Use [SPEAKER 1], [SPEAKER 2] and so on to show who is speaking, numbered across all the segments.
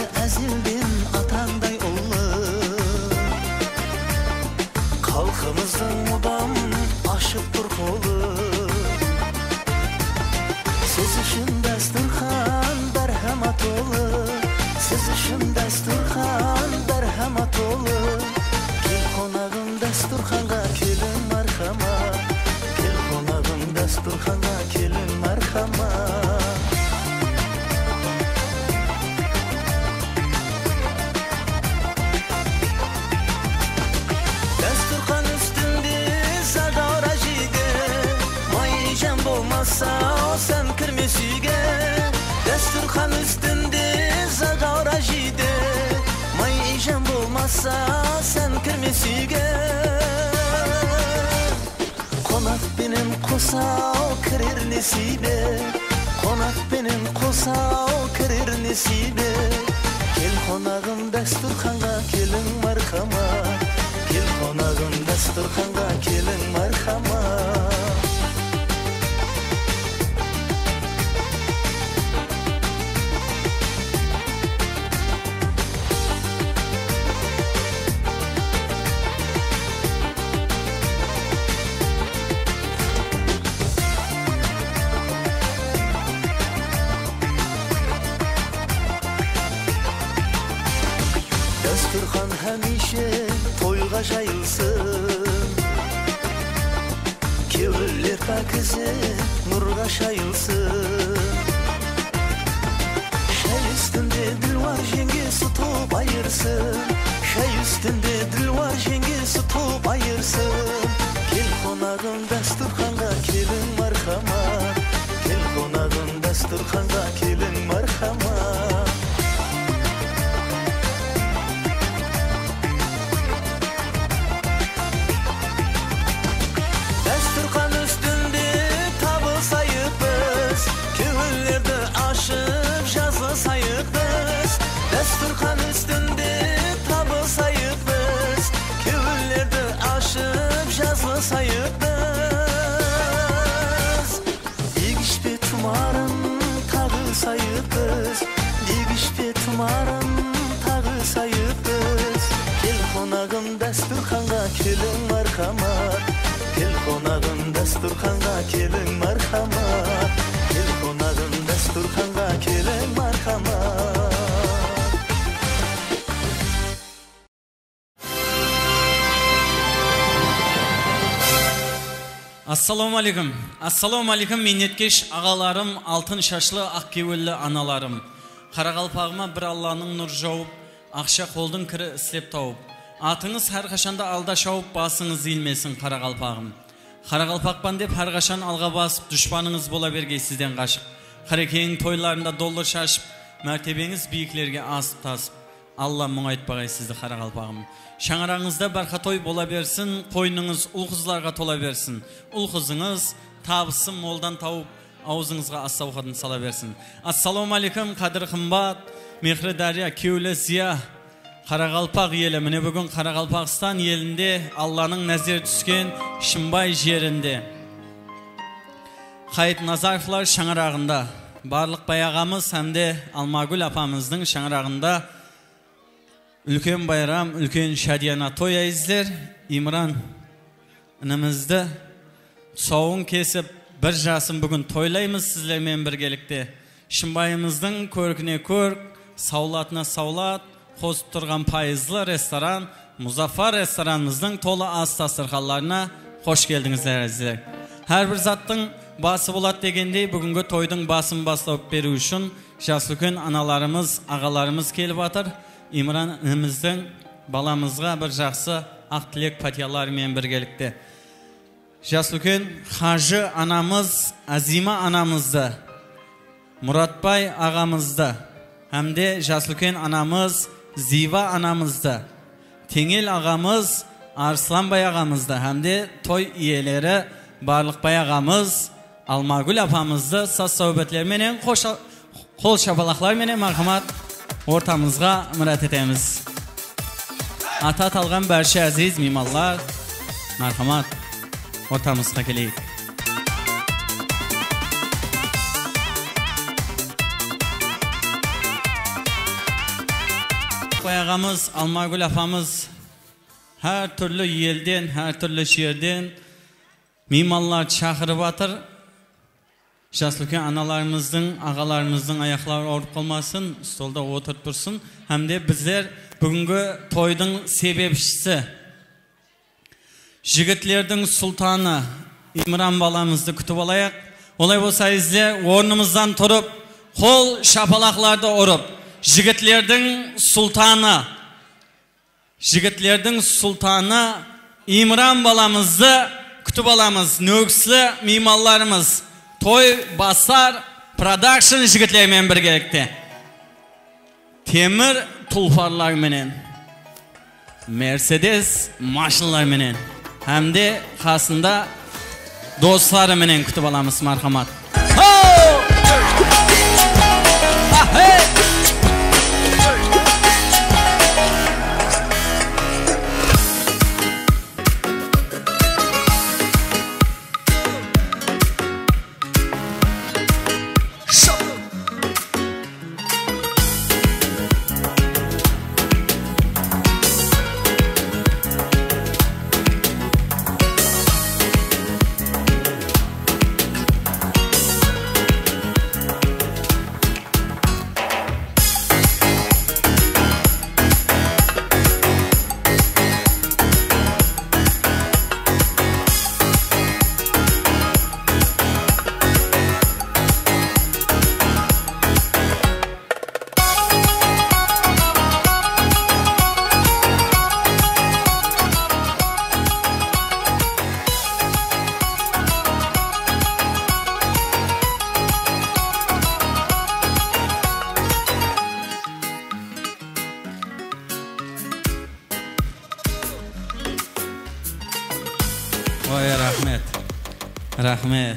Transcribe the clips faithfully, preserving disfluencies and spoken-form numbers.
[SPEAKER 1] әзілден атаңдай ұлы. Халқымыздың мұдам ашып тұр қолы. Сіз үшін дәстүрхан бәрхамат толы. Сіз үшін дәстүрхан бәрхамат толы. Кел қонағым дәстүрханға келін мархамат. Кел қонағым дәстүрханға келін мархамат. Дәстүрхан үстінде зағара жиге, майжан болмаса сән кірмес үйге. Дәстүрхан үстінде зағара жиде, майжан болмаса сән кірмес үйге. Қонақ пенен қосау кірер несібе, қонақ пенен қосау кірер несібе. Кел қонағым дәстүрханға келің мархамат. Кел қонағым дәстүрханға келің мархамат. Дәстүрхан həmişə toyğa жайылсын, кеулер пәкізе нұрға шайылсын. Шәй үстінде ділвар жеңге сұтып айырсын, шәй үстінде ділвар жеңге сұтып айырсын. Кел қонағым дәстүрханға келің мархамат. Кел қонағым дәстүрханға келің мархамат. Дәстүрхан үстінде табы сайықпыз, көңілдерді ашып жазы сайықпыз. Дәстүрхан үстінде табы сайықпыз, көңілдерді ашып жазы сайықпыз. Дегішпе тұмарын тағы сайықпыз, дегішпе тұмарын тағы сайықпыз. Кел қонағым дәстүрханға келің мархамат. Кел қонағым дәстүрханға келің мархамат. Кел қонағым дәстүрханға келің мархамат.
[SPEAKER 2] Ассаламу алейкум. Ассаламу алейкум менеткеш ағаларым, алтын шашлы ақ кеуелі аналарым. Қарақалпағыма бір Алланың нұр жауып, ақша қолдың кірі істеп тауып. Атыңыз әрқашанда алда шауып, басыңыз илмесін Қарақалпағым. Қарақалпақпан деп әрқашан алға басып, дүшпаныңыз бола бергей сізден қашып. Қарекеңнің тойларында доллар шашып, мәртебеңіз биіклерге асып тасып. Алла мұңайтпағай сізді Қарақалпағым. Шаңыраңызда барқа той бола берсін, қойныңыз ұл қызларға тола берсін. Ұл қызыңыз табысын молдан тауып, аузыңызға ас ауқатын сала берсін. Ассаламу алейкум, қадір қымбат, мехрі дария, кеулі зия. Қарақалпақ елі, міне бүгін Қарақалпақстан елінде Алланың нәзер түскен Шымбай жерінде. Қайыт Назаровлар шаңырағында, барлық баяғамыз әмде Алмагүл апамыздың шаңырағында үлкен байрам, үлкен шадияна той әйіздер. Имран інімізді тұсауын кесіп, бір жасын бүгін тойлаймыз сізлермен біргелікте. Шымбайымыздың көркіне көрк, саулатына саулат, қосып тұрған пайызлы ресторан, Мұзафар ресторанымыздың толы ас дастархандарына қош келдіңіздер әзіздер. Әрбір заттың басы болады дегендей, бүгінгі тойдың басын бастап беру үшін жас үлкен аналарымыз, ағаларымыз келіп атыр. Имран ініміздің баламызға бір жақсы ақ тілек патияларымен біргелікте. Жас үлкен Хажы анамыз, Азима анамызды, Мұратбай ағамызды, әмде жас үлкен анамыз Зива анамызды, Теңел ағамыз, Арсланбай ағамызды, әмде той иелері Барлықбай ағамыз, Алмагүл апамызды саз сәубетлерменен, қол шапалақларменен мархамат ортамызға мұрат етеміз. Ата талған бәрші әзіз мималлар, мархамат ортамызға келейік. Bardlıkbay ağamız, Almagül apamız her türlü yelden, her türlü şehirden mimallar çağırıp atır. Жаслыкен аналарымыздың, ағаларымыздың аяқлары ауырып қалмасын, столда отырып тұрсын. Hem de bizler бүгінгі тойдың себепшісі, жігітлердің сұлтаны İmran balamızды күтіп алайық. Олай болса ізде орнымыздан тұрып, қол шапалақларды ұрып, жігітлердің сұлтаны, жігітлердің сұлтаны İmran balamızды күтіп аламыз. Нөксілі мималарымыз Toy Basar Production jigitlerмен birgelikte. Temir tulfarlar menen, Mercedes maşinlar menen, hem de kasında dostları menen kütüp alamız marhamat. Oy rahmet. Rahmet.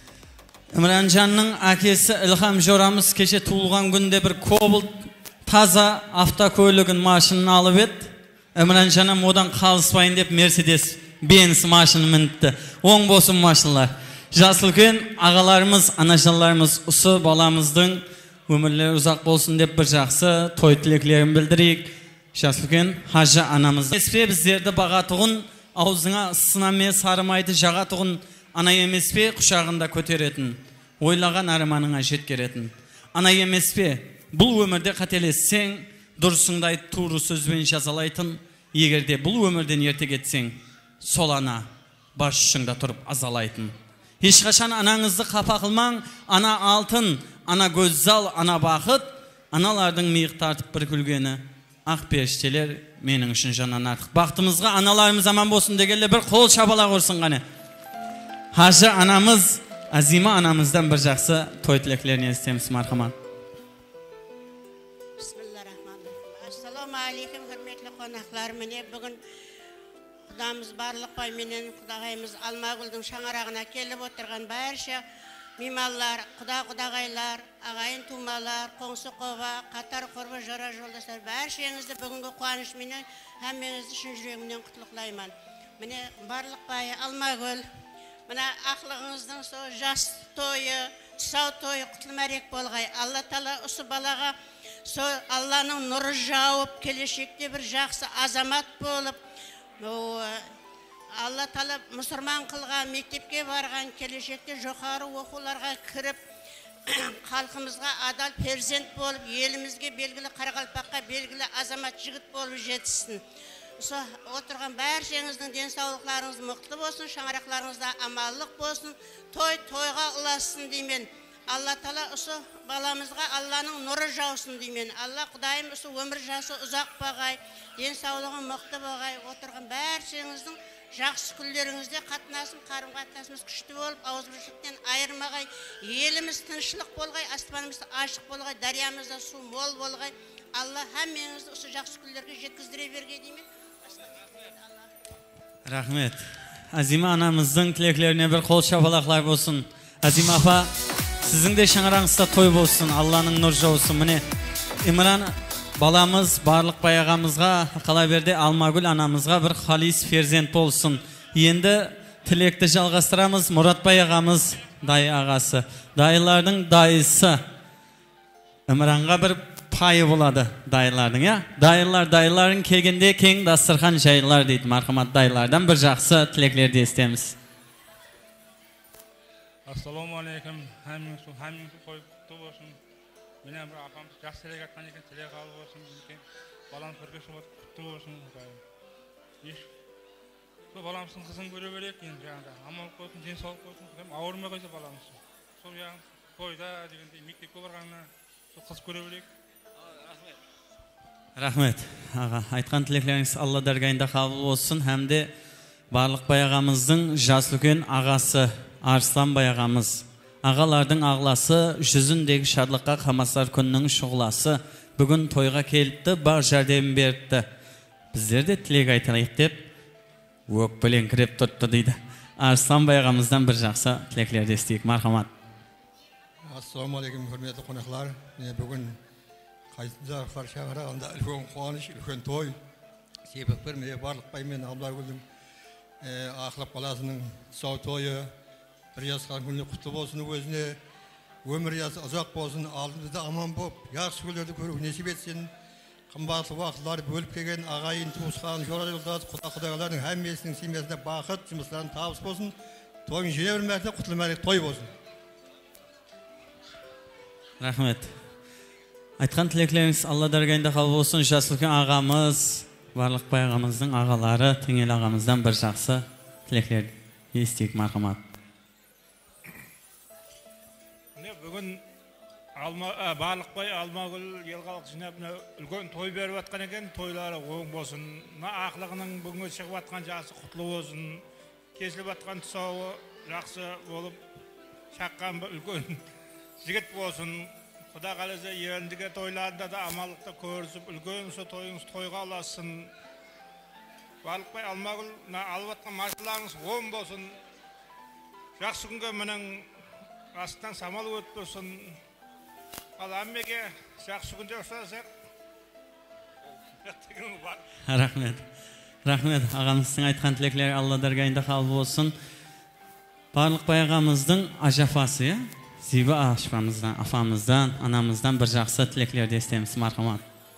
[SPEAKER 2] İmrancanның akesi İlham Joramız keşe tuğulgan günde bir Cobalt taza avtokölігін maşinini alıp et. İmrancanım odan kalıspayın dep Mercedes Benz maşini minipti. On bosun maşinlar. Жаслыкен ağalarımız, anaşallarımız usu balamыздың ömürleri uzak bolsun dep bir жақсы toy tileklerini bildireyik. Жаслыкен Hacı anamız. Espe bizlerde bağatığın Ağzına ısınamaya sarmaydı, жағатығын ana емес пе құшағында көтеретін, ойлаған арманыңа жеткеретін. Ana емес пе, бұл өмірде қателессең, дұрысыңдай туыры сөзбен жазалайтын, егерде бұл өмірден ерте кетсең, сол ана баш ұшыңда тұрып азалайтын. Ешқашан анаңызды қапа қылмаң, ана алтын, ана көззал, ана бақыт, аналардың миық тартып бір күлгені. Ақ періштелер менің үшін жаннан артық. Бақтымызға аналарымыз аман болсын дегенде бір қол шапалақ ұрсын ғане. Hacı anamız, Azima anamızdan bir жақсы той тілекlerini естеміз мархамат.
[SPEAKER 3] Bismillahirrahmanirrahim. Assalamu alaikum hürmetli konaklar. Mene bugün Kudamız Bardlıkbay menen Kudagayımız Almagül'dün şаңарағына kelip oturgan barşa mimallar, kuda kudagaylar, ağayın tumalar, qoңсы qova, qatar qurbu jora joldaşlar barşaňyzdy bugünkü kuanyş menen hemmeňiz üçün yüreğimden kutluqlayman. Mene Bardlıkbay Almagül, mana aklyňyzdyň so jas toyu, saw toyu kutulmarek bolgay. Allah Taala usu balaga so Allah'ın nuru jawıp keleşekde bir жақсы azamat bolup Allah Taala musulman kılgan, mektepke bargan, keleşekte jokarı okularga kirip halkımızga adal perzent bolup, elimizge belgili Qaraqalpaqqa belgili azamat jigit bolup jetsin. So oturgan barşaňyzdyn densawlyklaryňyz mykly bolsun, şaňaraklarynızda amallyk bolsun, toy toyga ulaşsın diýmen. Allah Taala usu balamızga Allah'ın nuru jawsın diýmen. Allah Kudayım usu ömür jası uzak bagay, densawlygy mykly bagay, oturgan barşaňyzdyn жақсы күллеріңізде қатынасым, қарым қатынасымыз күшті болып, ауызбіршіліктен айырмағай, еліміз тыныштық болғай, аспанымыз ашық болғай, дариямызда су мол болғай. Allah həmmenizi осы жақсы күллерге жеткіздіре берге деймін.
[SPEAKER 2] Rahmet. Azima anamızın tileklerine bir kol şapalaklar olsun. Azima apa, sizin de şаңараңызda toy bolsun, Allah'ın nur jawsın. Mine İmran balamız Bardlıkbay ağamızga, Qalaberdi Almagül anamızga bir halis ferzent bolsun. Endi tilekti жалғастырамыз. Muratbay ağamız, dayı ağası. Dayılardın dayısı. İmranға bir payı buladı dayılarning, ya. Dayılar dayıların kelgende keng dasturxon jaylar deydi. Marhamat dayılardan bir жақсы tileklerdi istemiz.
[SPEAKER 4] Assalomu alaykum. Hamma shu hamma qo'y quti bo'lsin. Mena bir apam yaxshi tilak aytgan ekan, tilak qabul bo'lsin. Balam birga shu quti bo'lsin. Ish. Bu balamsın qizini ko'raverek endi janda. Amal qo'ysin, den sog'liq qo'ysin. Ham og'irmay qo'ysa balamsın. Sol yan qo'yda deganda maktabga borganlar shu qiz ko'raverek. Rahmat.
[SPEAKER 2] Rahmat. Ağa, aytgan tilekleriniz Allah dargayında qabul olsun. Hem de barlıq bayağımızın Jaslıkön ağası Arslan bayağımız. Ağalardın ağlası yüzündeki şadlıqqa Hamaslar Könünün şuğlası. Bugün toyğa kelipti, bar jardem berdi. Bizler de tilek aytalayıq dep öp bilen kirip tuttu deydi. Arslan bayağımızdan bir жақсы tilekler isteyik. Marhamat.
[SPEAKER 5] Assalamu alaykum hürmetli konuklar. Bugün Qaytınca Farşağırağında үлкен қуаныш, үлкен той. Себеп бермей барлық баймен абылар күлдің ақылап қаласының сау тойы. Bir yaşkan günlük kutlu olsun özüne. Ömür yası uzak olsun. Aldığımızda aman boп. Yaxşı günlerde görüp nesip etsin. Qımbatlı vaxtlar bölüp kelgen ağayın, tuğuskan, жора yoldaş, құда құдайлардың әммесінің семьясында бақыт, жұмыстарын табыс болсын. Тойын жіне білмәді, құтылмәлік той болсын.
[SPEAKER 2] Rahmet. Aytgan tilekleriniz Allah dargayında qabul olsun. Jaslıkön ağamız, barlıq bayağımızın ağaları, Tengel ağamızdan bir жақсы tilekler isteyik. Marhamat.
[SPEAKER 4] Bugün alma Balıkbay Almagül Yelgалық жинап үлкен той беріп атқан екен, тойлары оң болсын. Ақлығының бүгінгі шығып атқан жасы құтлы болсын. Кесіліп атқан тұсауы жақсы болып, шаққан үлкен жігіт болсын. Құда қаласа ендігі тойларында да амалықта көрісіп, үлкен со тойыңыз тойға аласың. Balıkbay Almagül алып атқан машиналарыңыз оң болсын. Жақсы күнге менің астынан самал өтпесін. Ал әммеге жақсы күнде ұшырасақ.
[SPEAKER 2] Rahmet. Rahmet. Ağamızın aytgan tilekleri Allah dargayında qabul olsun. Barlıkbay ağamızın ajafası, ya? Ziba aşpamızdan, afamızdan, anamızdan bir жақсы tilekler de istemiz. Marhamat.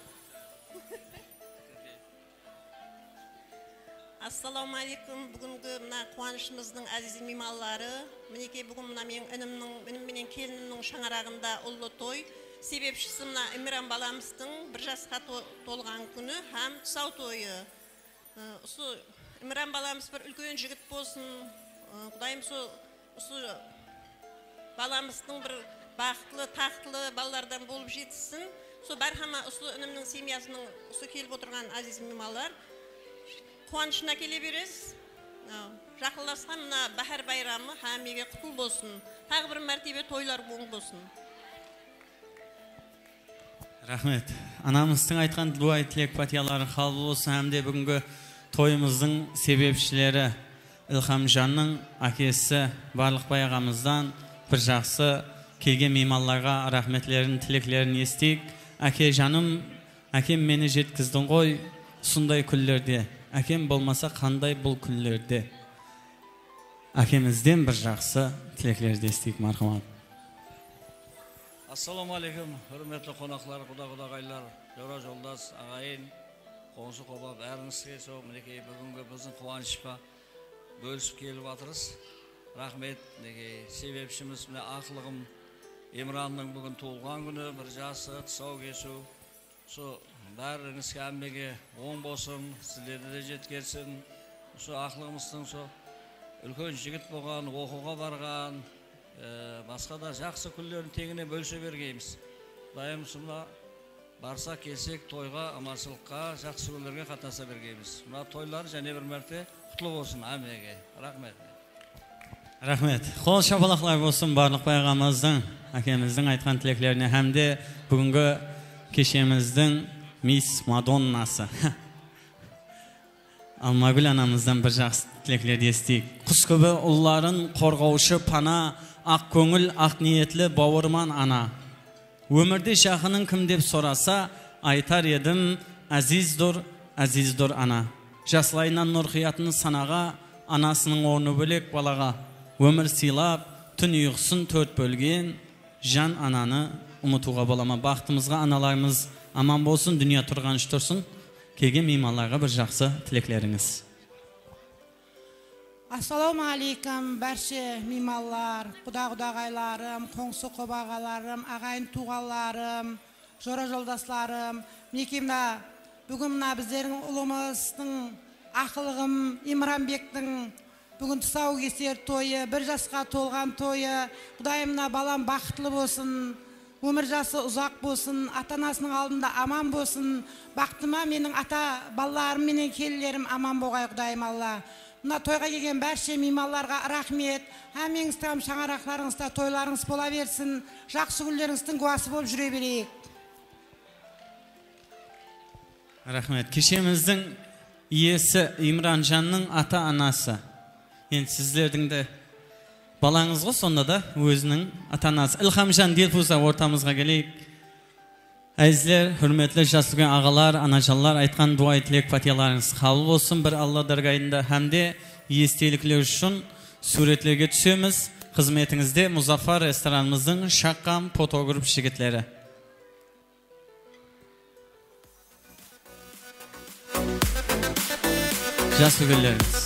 [SPEAKER 6] Assalamu alaikum. Bugünkü mına қуанышымыздың aziz mimalları. Mineke bugün mına men önümnün, benim menen kelinimnің şаңарағында ullu toy. Sebepçisi mına Emirhan balamыздың bir жасқа толған күні һәм тұсау тойы. Осы Emirhan balamыз bir үлкен жігіт болсын. Құдайым осы balamыздың bir бақытлы, тақтылы балалардан болып жетсін. Со бархама осы өнімнің семьясының осы келіп отырған aziz mimallar қуанышына келе бересіз. Жақыласқан мына Бахар байрамы һәммеге құтыл болсын. Тағы бір мәртебе тойлар оң болсын.
[SPEAKER 2] Rahmet. Anamыздың айтқан дуа тілек патиялары qabul olsun. Hem de бүгінгі тойымыздың себепшілері Ilhamjanның әкесі Barlıkbay ağamızdan bir жақсы kelgen mimallarga rahmetlerin tileklerin естейік. Әке жаным, әкем meni жеткіздің ғой sunday күллерде. Әкем болмаса қандай бұл күллерде. Әкемізден бір жақсы тілекlerді естейік. Marhamat.
[SPEAKER 7] Assalamu alaikum, hürmetli konaklar, құда-құдағайлар, жора жолдас, ағайын, қонсы қоба, бәріңізге сол мінекей бүгінгі біздің қуанышқа бөлісіп келіп жатырыз. Рахмет, неге себепшіміз міне ақылығым Емранның бүгін туылған күні, бір жасы, тұсау кесу, сол бәріңізге әмбеге оң болсын, сіздерді де жеткерсін. Сол ақылығымыздың сол үлкен жігіт болған, оқуға барған, басқа да жақсы күндерін тегіне бөлісе бергейміз. Дайым сұмда барса келсек тойға, аманшылыққа, жақсы күндерге қатаса бергейміз. Мына тойлар және бір мәрте құтлы болсын әмбеге. Рахмет.
[SPEAKER 2] Rahmet. Қол шапалақлар болсын Barlıkbay ağamыздың, әкеміздің айтқан тілекlerine, hem de бүгінгі кешеміздің Miss Madonnası. Almagül anamızdan bir жақсы тілекlerді естейік. Құс көбі ұлларын қорғаушы пана, ақ көңіл, ақ ниетлі бауырман ана. Өмірде жақының кім деп сораса, айтар едім, әзиздір, әзиздір ана. Жаслайынан нұр қиятын санаға, анасының орны бөлек балаға. Өмір сыйлап, түн ұйықсын төрт бөлген, жан ананы umutuğa bolama. Baxtımızga analarımız aman bolsun, dünya turgan iş tursun. Kelgen mehmanlarga bir жақсы tilekleriniz.
[SPEAKER 8] Assalamu alaikum barcha mehmonlar, quda-qudagaylarım, qo'ngsi qobagalarim, ag'ayn tuğanlarım, jora joldaslarim. Minekimda bugun mına bizlerin ulumuzning aqlığım İmranbek'ning bugun tusau keser to'yi, bir жасқа толған to'yi. Xudayimna balam baqtlı bolsun. Ömür jası uzak bolsun, ata-anasının aldında aman bolsun. Baqtıma mening ata ballarım, mening kellerim aman bolgay Xudayım Allah. Mına toyga kelgen barcha mehmonlarga rahmet. Hammingiz tam şаңарaqlaringizda toylarınız bola bersin. Жақсы günlerinizдің guası болып жүре берейік.
[SPEAKER 2] Rahmet. Kişimizдің iyesi İmrancanның ata-anası. Yani sizlerдің de balаңызға sonda da өзінің ata-anası. İlhamcan Dilfuza ortamızga geleyik. Әзілер, hürmetli жасылген ағалар, аначалар айтқан дуа тілек патияларыңыз қабыл болсын. Bir Allah даргайында hamde естеліклер үшін суретлерге түсеміз. Қызметіңізде Muzaffar restoranımızın şaqqam fotograf жігітлері. Жас өгелеріңіз.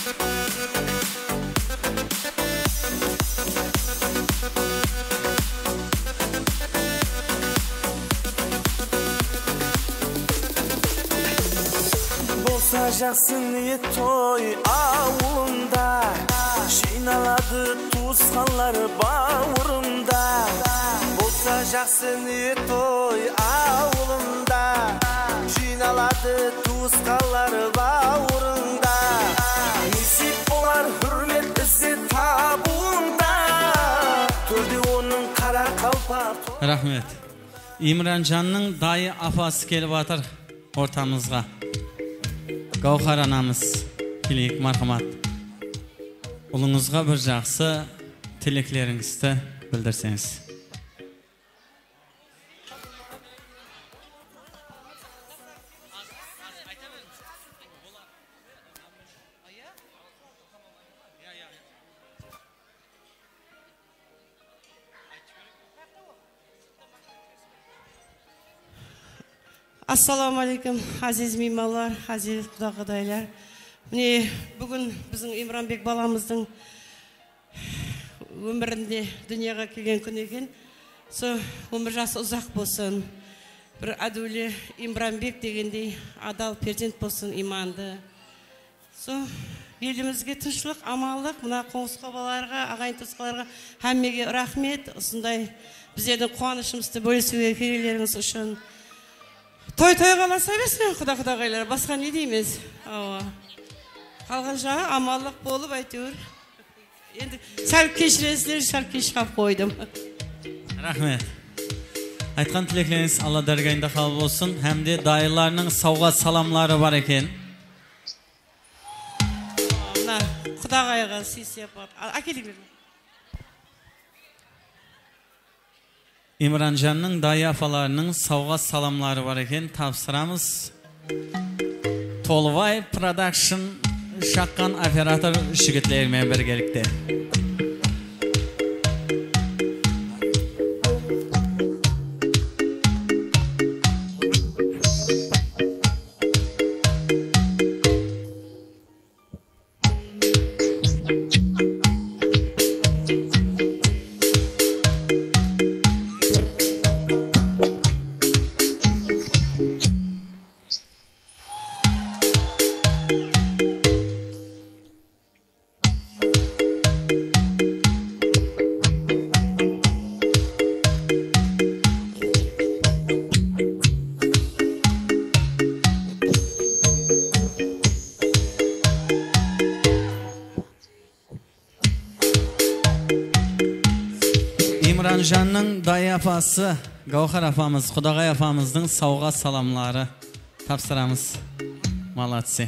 [SPEAKER 1] Жақсы ниет той ауылында, жиналады туысқанлар бауырында. Болса жақсы ниет той ауылында, жиналады туысқанлар бауырында. Несіп болар hürmet іздеп табуында, төрде оның қара қалпақ.
[SPEAKER 2] Rahmet. İmrancanның dayı afası kelip atır ortamızga. Gavhar anamız, keleyik marhamat. Ulunuzga bir жақсы tileklerinizi bildirseniz.
[SPEAKER 9] Assalamu alaikum, aziz mehmonlar, aziz құда-құдайлар. Міне, бүгін біздің İmranbek баламыздың өмірінде дүнияға келген күн екен. Со өмір жасы ұзақ болсын. Бір әділі İmranbek дегендей адал перзент болсын, иманды. Со елімізге тыныштық, амандық, мына қоңсықобаларға, ағайын туысқаларға hammaga рахмет. Осындай біздердің қуанышымызды бөлісуге келгендеріңіз үшін. Той той қаласа берсін, құда-құдағайлар, басқа не дейміз? Қалған жағы амалық болып әйтеуір. Енді сәл кешіресіздер, сәл кеш қап қойдым.
[SPEAKER 2] Рахмет. Айтқан тілекleriniz Allah dargayında қабыл болсын. Hem de dayılarının сауға саламлары бар екен.
[SPEAKER 9] Мына құдағайға сый-сияп әкеліңдер.
[SPEAKER 2] İmrancanның dayı afalarının сауға salamları var eken, tavsiramız. Tolvay Production şaqqan operator жігітлерімен біргелікте. İmrancanның dayı apası, Gavhar apamız, Xudagay apamızın сауға salamları tavsiramız. Malatsi.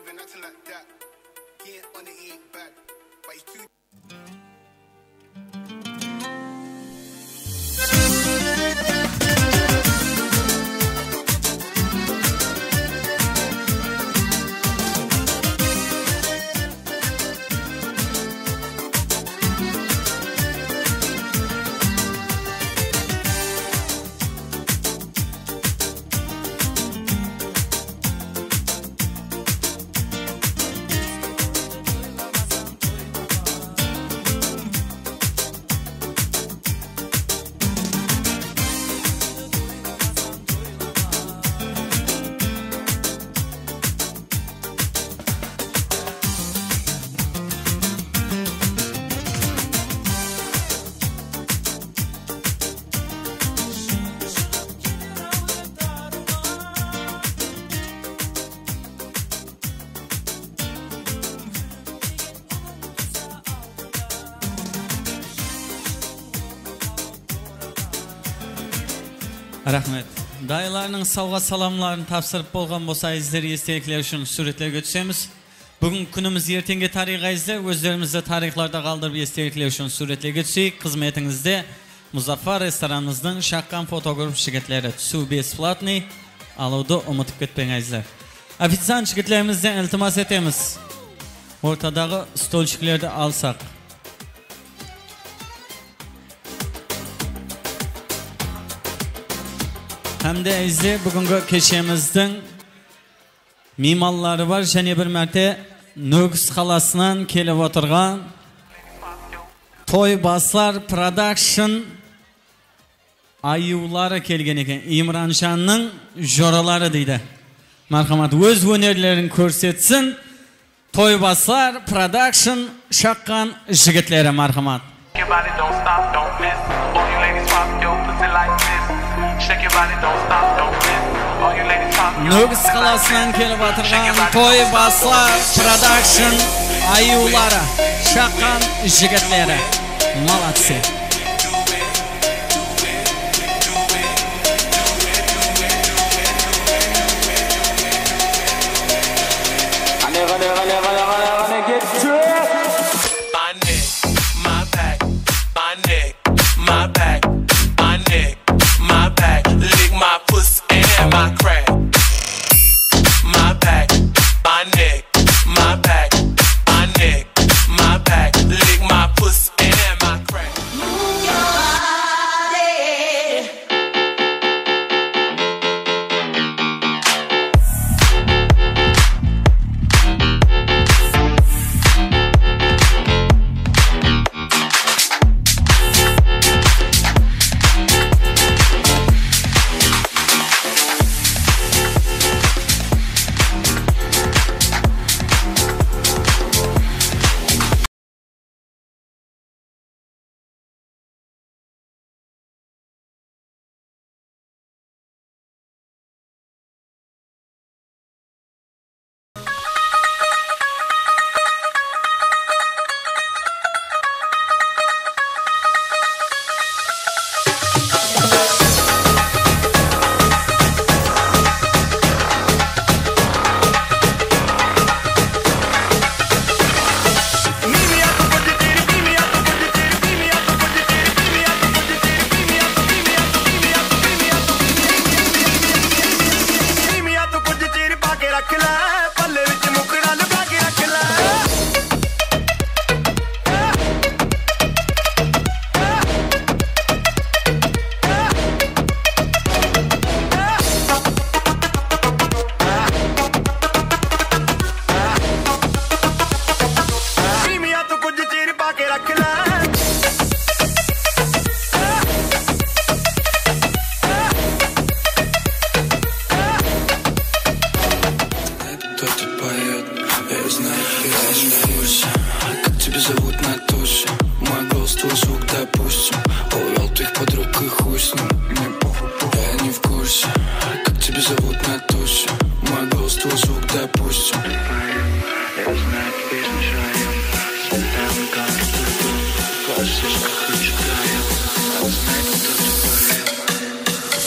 [SPEAKER 10] living acting like that. He ain't on it, he ain't bad. But he's too.
[SPEAKER 2] Rahmet. Dayılarının salga salamlarını tapsırıp bolgan bolsa izleri estelikler üçün suretlerge düşemiz. Bugün günümüz ertenge tarih izler, özlerimizde tarihlarda kaldırıp estelikler üçün suretlerge düşeyik. Hizmetinizde Muzaffar restoranımızdan şakkan fotoğraf şirketleri su besplatny alıudu unutup ketpengizler. Ofitsiant şirketlerimizden iltimas etemiz. Ortadagi stolchiklerdi alsak. Hem de izle bugünkü keşemizden mimalları var. Және bir mərtə Nögüs қаласынан kelib oturgan Toy Baslar Production ayuları kelgen eken. İmranşanның joraları deydi. Marhamat, öz önerilerini көрсетсін. Toy Baslar Production şakkan jigitleri marhamat.
[SPEAKER 11] Shake your body, don't stop, don't miss. All you ladies pop your pussy like this. Shake your body, don't stop, don't miss. All you ladies pop your
[SPEAKER 2] Nögüs қаласынан kelib oturgan Toy Baslar Production ayuları şakkan jigitleri. Молодцы.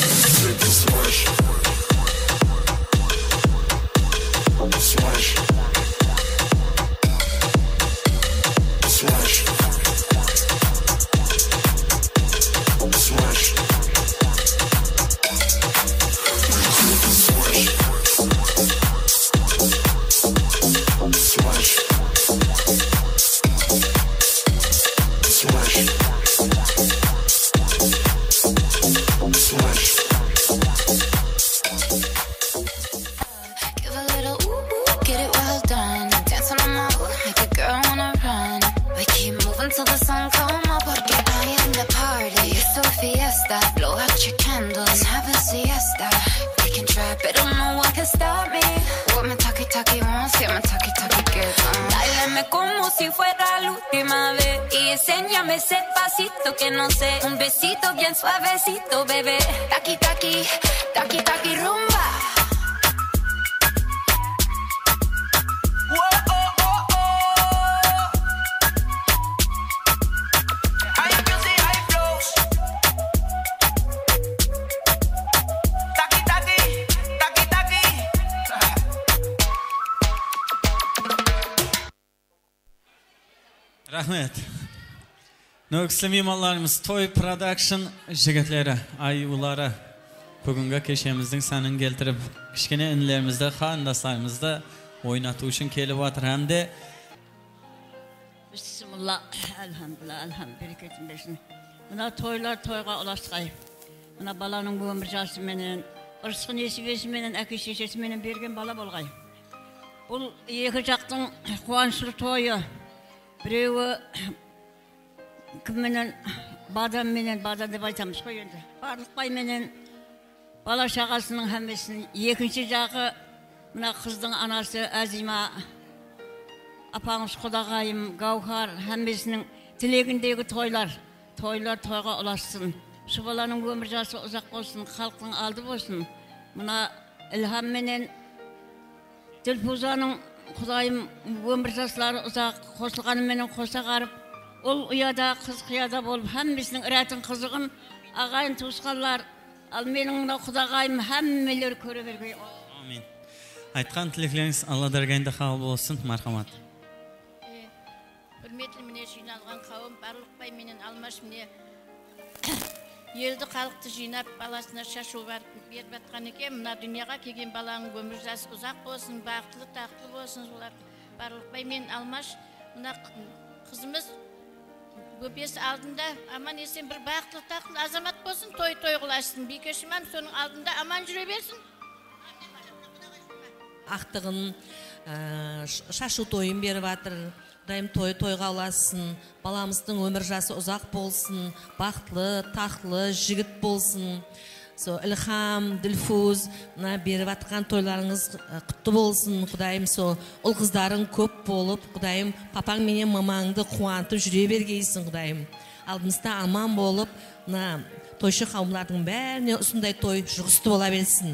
[SPEAKER 12] Smash. Bésame como si fuera la última vez y enséñame ese pasito que no sé. Un besito bien suavecito, bebé. Taqui, taqui, taqui, taqui, rumba.
[SPEAKER 2] Rahmet. Nöksü mimarlarımız Toy Production jigitleri, ayuları bugünkü keşemizдің sanın keltirip kichkine inlerimizde, xandaslarimizda oynatуу üçün kelip atır hem de
[SPEAKER 13] Bismillah, elhamdülillah, elhamdülillah, bereketin bersin. Mına toylar toyga ulaştay. Mına balanın bu ömür jası menen, ırskı nesibesi menen, äke şeşesi menen bergen bala bolgay. Bul iki jaktın kuançlı toyu. Birevi kim menen badam menen, badam dep aytamız koy endi. Barlıkbay menen bala şagasının hemmesinin ikinci jagı mına kızdın anası Azima apağımız Kudagayım, Gavhar hemmesinin tilegindeki toylar, toylar toyga ulaşsın. Şu balanın ömür jası uzak bolsun, halkın aldı bolsun. Mına ilham menen Dilpuzanın Kudayım ömür jaslары uzak koşulgany menen koşa garıp ol uyada kız kıyada bolup hemmesinin iratin kızıgın agayın tuğuskanlar al menin da Kudagayım hemmeler köre bergey.
[SPEAKER 2] Amin. Aytkan tilekleriniz Allah dergayında kabul olsun. Marhamat.
[SPEAKER 14] Hürmetli mine jynalgan kavim Barlıkbay menen Almaş mine Yerdi halkты жинап баласына шашу беріп жатқан екен. Мына дүнияға келген баланың өмір жасы ұзақ болсын, бақытлы, тақтылы болсын. Солар Барылықбай мен Алмаш, мына қызымыз бөпесі алдында аман есен бір бақытлы, тақтылы азамат болсын, той-той қылашсын. Бекешімем соның алдында аман жүре берсін.
[SPEAKER 15] Ақтығын шашу тойын беріп жатыр. Құдайым той тойға ұласын, баламыздың өмір жасы ұзақ болсын, бақытлы, тақтылы, жігіт болсын. Со Илхам, Дилфуз, беріп атқан тойларыңыз құтты болсын. Құдайым со ұл қыздарың көп болып, Құдайым папаң менен мамаңды қуантып жүре бергейсін, Құдайым. Алдымызда аман болып, тойшы қауымлардың бәріне ұсындай той жұғысты бола берсін.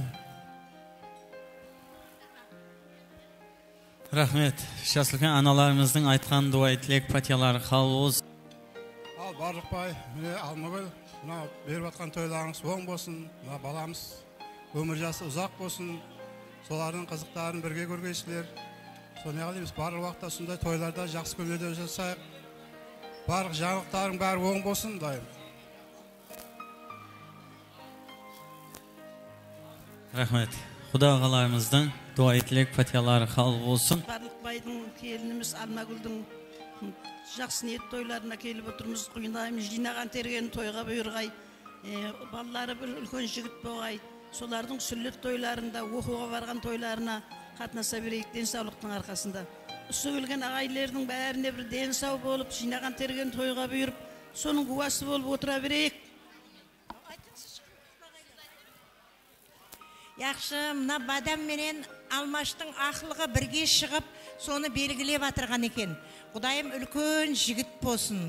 [SPEAKER 2] Rahmet. Şaslıkan analarımızın aytkan dua tilek patiyaları kabul olsun.
[SPEAKER 16] Al Barlıkbay, mine Almagül, mına berip atkan toylarыңыз оң болсын, mına balamız ömür jası uzak bolsun. Soların kızıkların birge görgeysiler. So ne galıyız, barı vaqtda sunday toylarda жақсы көңілде жасайық. Barıq janıqtarың bari оң болсын dayım.
[SPEAKER 2] Rahmet. Xuda ağalarımızdan dua etilek patiyaları kabul olsun.
[SPEAKER 17] Barlıkbay'dың келініміз Almagül'дің жақсы ниет тойларына келіп отырмыз. Құйынайымыз жинаған терген тойға бұйырғай. Балалары бір үлкен жігіт болғай. Солардың сүллет тойларында, оқуға барған тойларына қатынаса берейік денсаулықтың арқасында. Үсі келген ағайлердің бәріне бір денсау болып, жинаған терген тойға бұйырып, соның куәсі болып отыра берейік.
[SPEAKER 18] Яқшы, мына бадам менен Алмаштың ақылығы бірге шығып, соны белгілеп атырған екен. Құдайым үлкен жігіт болсын.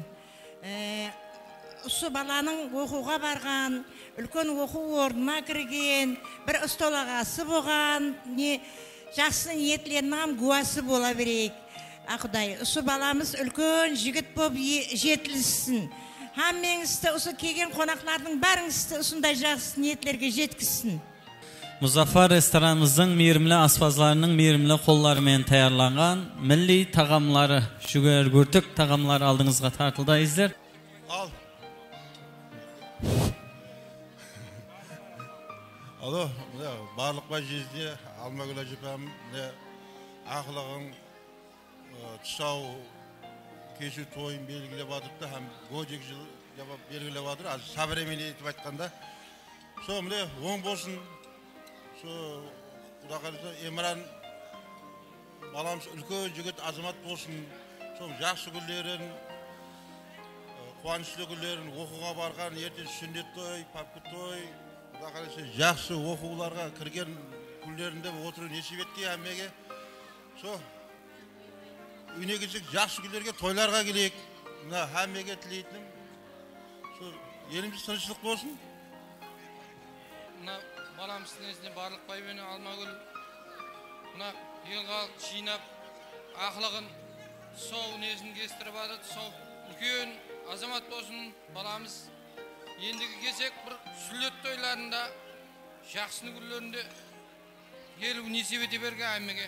[SPEAKER 18] Осы баланың оқуға барған, үлкен оқу орнына кірген, бір ұстолағасы болған, жақсы ниетлерінің куәсі бола берейік. Құдай, осы баламыз үлкен жігіт болып жетілсін. Хаммеңізді, осы келген қонақлардың бәріңізді осындай жақсы ниетлерге жеткізсін.
[SPEAKER 2] Muzaffar restoranımızın mirimli aspazlarının mirimli kollarымен tayarlanğan milli tağamları, şüger gürtük tağamları aldığınızga tartılda izler.
[SPEAKER 16] Al. Alo, Barlıkbay jezde Almagül ajipam, ақылығың тұсау кешу тойын белгілеп атыпты, һәм гожек жыл белгілеп атыр. Az sabır emeli etip айтқанда. Со, міне, оң болсын. Emran balamız үлкен жігіт азамат болсын. Сол жақсы күндерін, қуанышты күндерін оқуға барған, ертең сүндет той, папка той, жақсы оқуларға кірген күндерінде отыру несіп етті әмеге. Со
[SPEAKER 19] үйіне келсек жақсы күндерге тойларға келейік. Мына әммеге тілейтінім сол еліміз тыныштық болсын.
[SPEAKER 20] Мына баламыздың есіне барлық байбені Алмагүл мына ел халық жинап ақылығын сол несін кестіріп алды. Сол үлкен азамат болсын баламыз. Ендігі кезек бір сүлет тойларында жақсыны күндерінде келу несіп ете берген әммеге.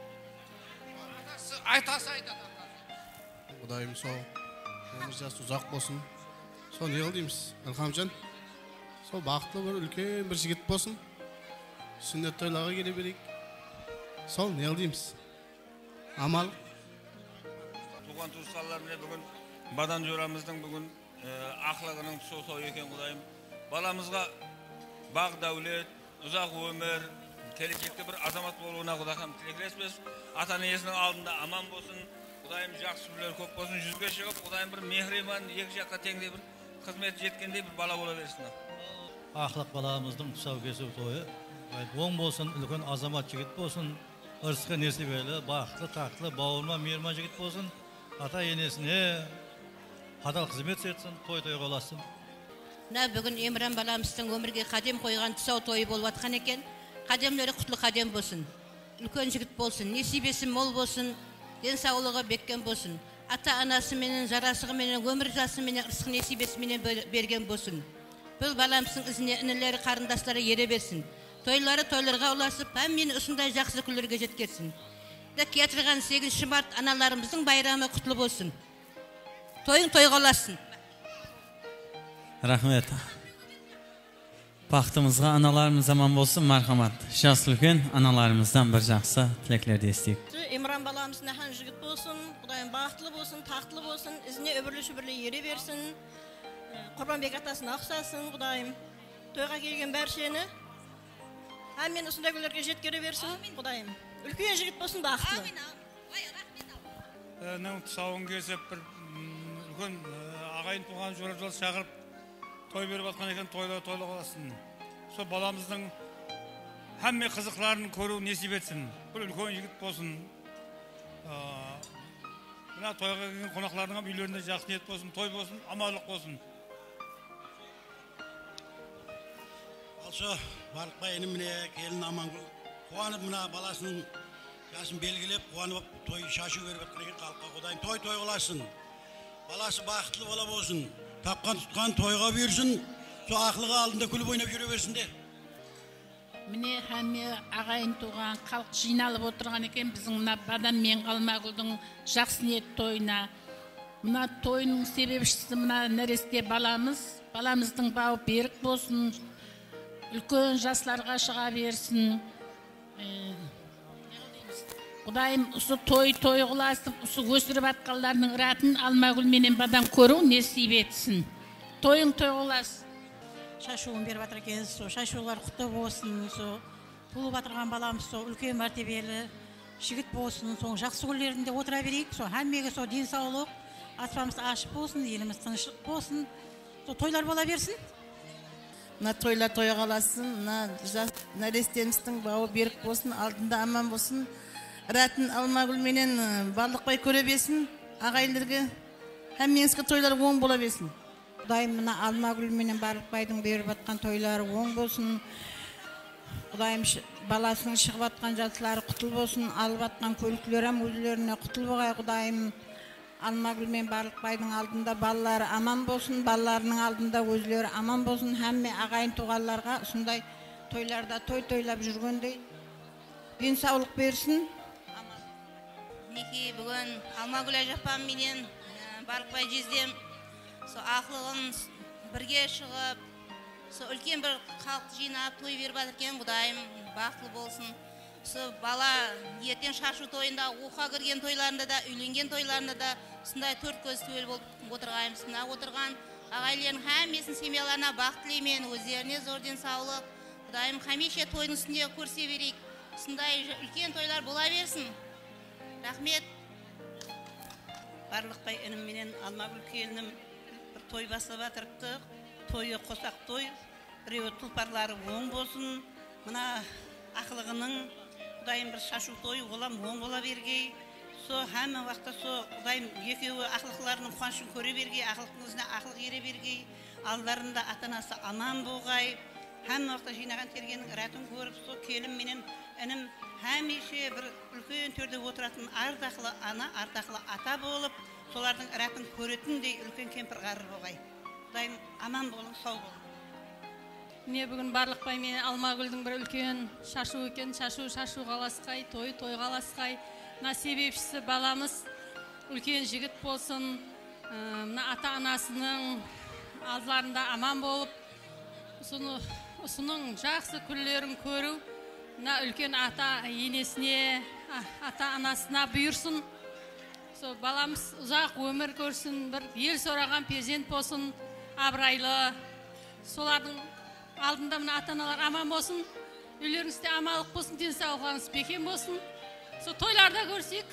[SPEAKER 20] Айтасы айтады.
[SPEAKER 16] Құдайым сол өмір жасы ұзақ болсын. Сол не дейміз, Ылхамжан? Сол бақытлы бір үлкен бір жігіт болсын. Сүннет тойларға келе берейік. Сол не дейміз? Амал.
[SPEAKER 7] Туған туысқандарымыз бүгін Бадан жорамыздың бүгін ақылығының сол екен Құдайым. Баламызға бақ дәулет, ұзақ өмір, келешекте бір азамат болуына Құдайым тілектеспіз. Ата-енесінің алдында аман болсын. Құдайым жақсы бірлер көп болсын. Жүзге шығып, Құдайым бір мехриман, екі жаққа теңдей бір қызмет жеткендей бір бала бола берсін.
[SPEAKER 21] Ақлық баламыздың тұсау кесу тойы оң болсын, үлкен азамат жігіт болсын, ырысқы несібелі, бақытлы, тақтылы, бауырма, мейірман жігіт болсын. Ата-енесіне адал қызмет етсін, той-той қоласын.
[SPEAKER 22] Мына бүгін Емран баламыздың өмірге қадем қойған тұсау тойы болып атқан екен. Қадемлері құтлы қадем болсын. Үлкен жігіт болсын, несібесі мол болсын, денсаулығы беккен болсын. Ата-анасы менен, жарасығы менен, өмір жасы менен, ырысқы несібесі менен берген болсын. Бұл баламыздың ізіне інілері, қарындастары ере берсін. Тойлары тойларға ұласып, әм мені ұсындай жақсы күлерге жеткерсін. Кетірген сегізінші март аналарымыздың байрамы құтлы болсын. Тойың тойға ұласын.
[SPEAKER 2] Рахмет. Бақытымызға аналарымыз аман болсын, мархамат. Жас үлкен аналарымыздан бір жақсы тілеклерді естейік.
[SPEAKER 6] Емран баламыз нәхан жігіт болсын, Құдайым бақытлы болсын, тақтылы болсын, ізіне өбірлі-шүбірлі ере берсін. Құрбанбек атасына ұқсасын, Құдайым. Тойға келген бәршені, әммен ұсындай күлерге жеткере берсін, Құдайым. Үлкен жігіт болсын, бақытлы.
[SPEAKER 4] Нің тұсауын кесіп, бір үлкен ағайын туған жора жол шағырып, той беріп атқан екен, тойлы тойлы қаласын. Сол баламыздың әмме қызықларын көру несіп етсін. Бір үлкен жігіт болсын. Мына тойға келген қонақлардың үйлерінде жақсы ниет болсын, той болсын, амандық болсын.
[SPEAKER 23] Алшы, Барлықбай інім міне келін Амангүл қуанып мына баласының жасын белгілеп, қуанып той шашу беріп атқан екен халыққа. Құдайым той-той қыласын. Баласы бақытлы бола болсын. Тапқан тұтқан тойға берсін. Со ақылығы алдында күліп ойнап жүре берсін де.
[SPEAKER 24] Міне әмме ағайын туған халық жиналып отырған екен біздің мына Бадан мен Алмагүлдің жақсы ниет тойына. Мына тойының себепшісі мына нәресте баламыз, баламыздың бауы берік болсын, үлкен жастарға шыға берсін. Құдайым ұсы той-той қыласып, ұсы өсіріп атқаларының ратын Алмагүл менен Бадан көру несіп етсін. Тойың той қыласың.
[SPEAKER 18] Шашуын беріп атыр екен, шашулар құтты болсын, туылып атырған баламыз үлкен мәртебелі жігіт болсын, жақсы күндерінде отыра берейік, әммеге денсаулық, аспанымыз ашық болсын, еліміз тыныштық болсын, тойлар бола берсін.
[SPEAKER 25] Мына тойлар той қаласын, мына нәрестеміздің бауы берік болсын, алдында аман болсын, ратын Алмагүл менен Барлықбай көре берсін, ағайындарға әммеңізге тойлар оң бола берсін.
[SPEAKER 18] Құдайым мына Алмагүл менен Барлықбайдың беріп атқан тойлары оң болсын. Құдайым баласының шығып атқан жасылары құтыл болсын. Алып атқан көліктер өздеріне құтыл болғай. Құдайым Алмагүл мен Барлықбайдың алдында балалары аман болсын. Балаларының алдында өзлері аман болсын. Әмме ағайын туғаларға ұсындай тойларда той тойлап жүргендей денсаулық берсін.
[SPEAKER 22] Мінекей бүгін Алмагүл әжапам менен Барлықбай жездем ақылығын бірге шығып, үлкен бір халықты жинап, той беріп атыркен, Құдайым бақытлы болсын. Бала ертең шашу тойында, оқуға кірген тойларында да, үйленген тойларында да сондай төрт көз төл болып отырғайым. Сына отырған ағайлердің әммесін семьяларына бақыт тілеймін, өздеріне зор денсаулық. Құдайым хәмеше тойның үстінде көрсе берейік. Сондай үлкен тойлар бола берсін. Рахмет.
[SPEAKER 17] Барлықбай інім менен Алмагүл келінім той бастап атырыпты. Тойы қосақ той, біреуі тұлпарлары оң болсын. Мына ақылығының Құдайым бір шашу той олам оң бола бергей. со hamma vaqtda so Құдайым екеуі ақылықларының қуанышын көре бергей, ақылықыңызына ақылық ере бергей, алдарында ата-анасы аман болғай. Hamma vaqtda жинаған тергеннің ратын көріп, со келім менен інім hamishe bir үлкен төрде отыратын ардақлы ана, ардақлы ата болып, солардың ратын көретіндей үлкен кемпір қарыр болғай. Құдайым аман болың, сау болың.
[SPEAKER 1] Мен бүгін Барлықбай мен Алмагүлдің бір үлкен шашу екен, шашу шашу қаласқай, той той қаласқай. Мына себепшісі баламыз үлкен жігіт болсын, мына ата-анасының алдыларында аман болып, ұсының жақсы күндерін көру, мына үлкен ата енесіне, ата-анасына бұйырсын. Со баламыз ұзақ өмір көрсін, бір ел сораған перзент болсын, абырайлы. Солардың алдында мына ата-аналар аман болсын, үйлеріңізде амалық болсын, денсаулығыңыз бекем болсын. Со тойларда көрсек.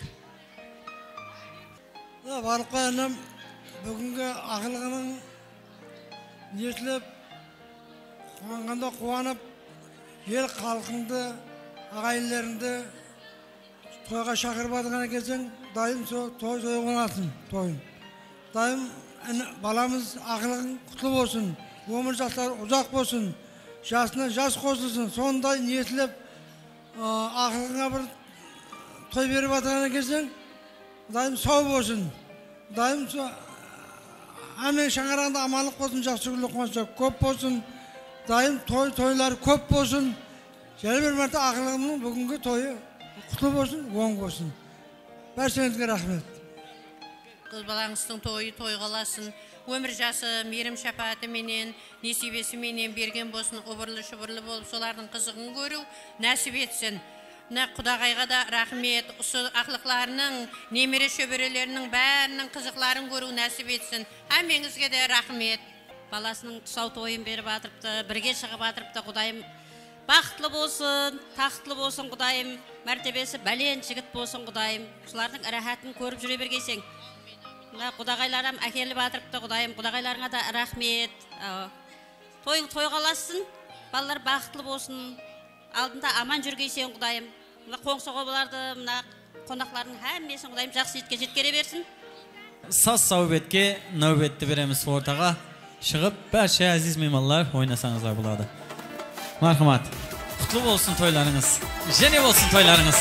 [SPEAKER 3] Барлықбай інім бүгінгі ақылығының нетіліп, қуанғанда қуанып, ел халқыңды, ағайынлеріңді тойға шақырып атқан екенсің, дайым той той болатын тойын. Дайым баламыз ақылығың құтлы болсын, өмір жастары ұзақ болсын, жасына жас қосылсын, сондай нетіліп ақылығыңа бір той беріп атқан екенсің, дайым сау болсын, дайым әмен шаңырағында амалық болсын, жақсы күлі қуанса көп болсын, дайым той тойлар көп болсын, және бір мәрте ақылығымның бүгінгі тойы құтлы болсын, оң болсын. Бәрсеңізге рахмет.
[SPEAKER 5] Қыз балаңыздың тойы той қаласын, өмір жасы мейірім шапаты менен, несібесі менен берген болсын, обырлы-шұбырлы болып, солардың қызығын көру нәсіп етсін. Құдағайға да рахмет, ақылықларының, немере шөберелерінің бәрінің қызықларын көру нәсіп етсін. Әмеңізге де рахмет.
[SPEAKER 8] Баласының тұсау тойын беріп атырыпты, бірге шығып атырыпты. Құдайым бақытлы болсын, тақтылы болсын Құдайым, мәртебесі бәлен жігіт болсын Құдайым. Солардың рахатын көріп жүре бергейсің. Құдағайларым әкеліп атырыпты Құдайым, құдағайларыңа да рахмет. Той қаласын, балалар бақытлы болсын, алдында аман жүргейсен Құдайым. Қоңсоға боларды, қонақлардың әммесін Құдайым жақсы етке жеткере берсін.
[SPEAKER 2] Саз саубетке нәубетті береміз ортаға. Шығып, бәрше әзіз мейманлар ойнасаңыздар болады. Мархамат, құтлы болсын тойларыңыз, және болсын тойларыңыз.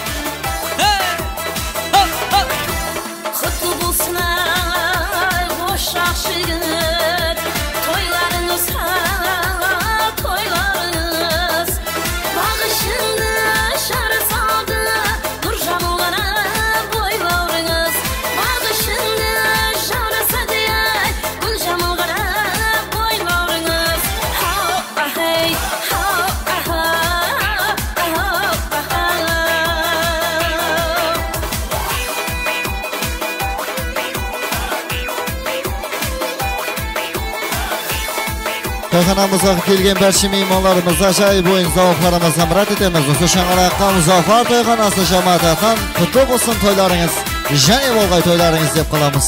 [SPEAKER 12] Құтлы болсын ай, қошақ жігіт, тойларыңыз, тойларыңыз. Бағышыңды жары салды, нұр жамылғана бойларыңыз. Бағышыңды жары сады ай, гүл жамылғана бойларыңыз. Хау, ахай, хау, аха, ахау, аха.
[SPEAKER 9] Tayxanamızға келген бәрші мейманларымызға жай бойын зауқларымызға мұрат етеміз. Осы шаңыраққа Мұзафар тойханасы жамағатынан құтты болсын тойларыңыз, және болғай тойларыңыз деп қаламыз.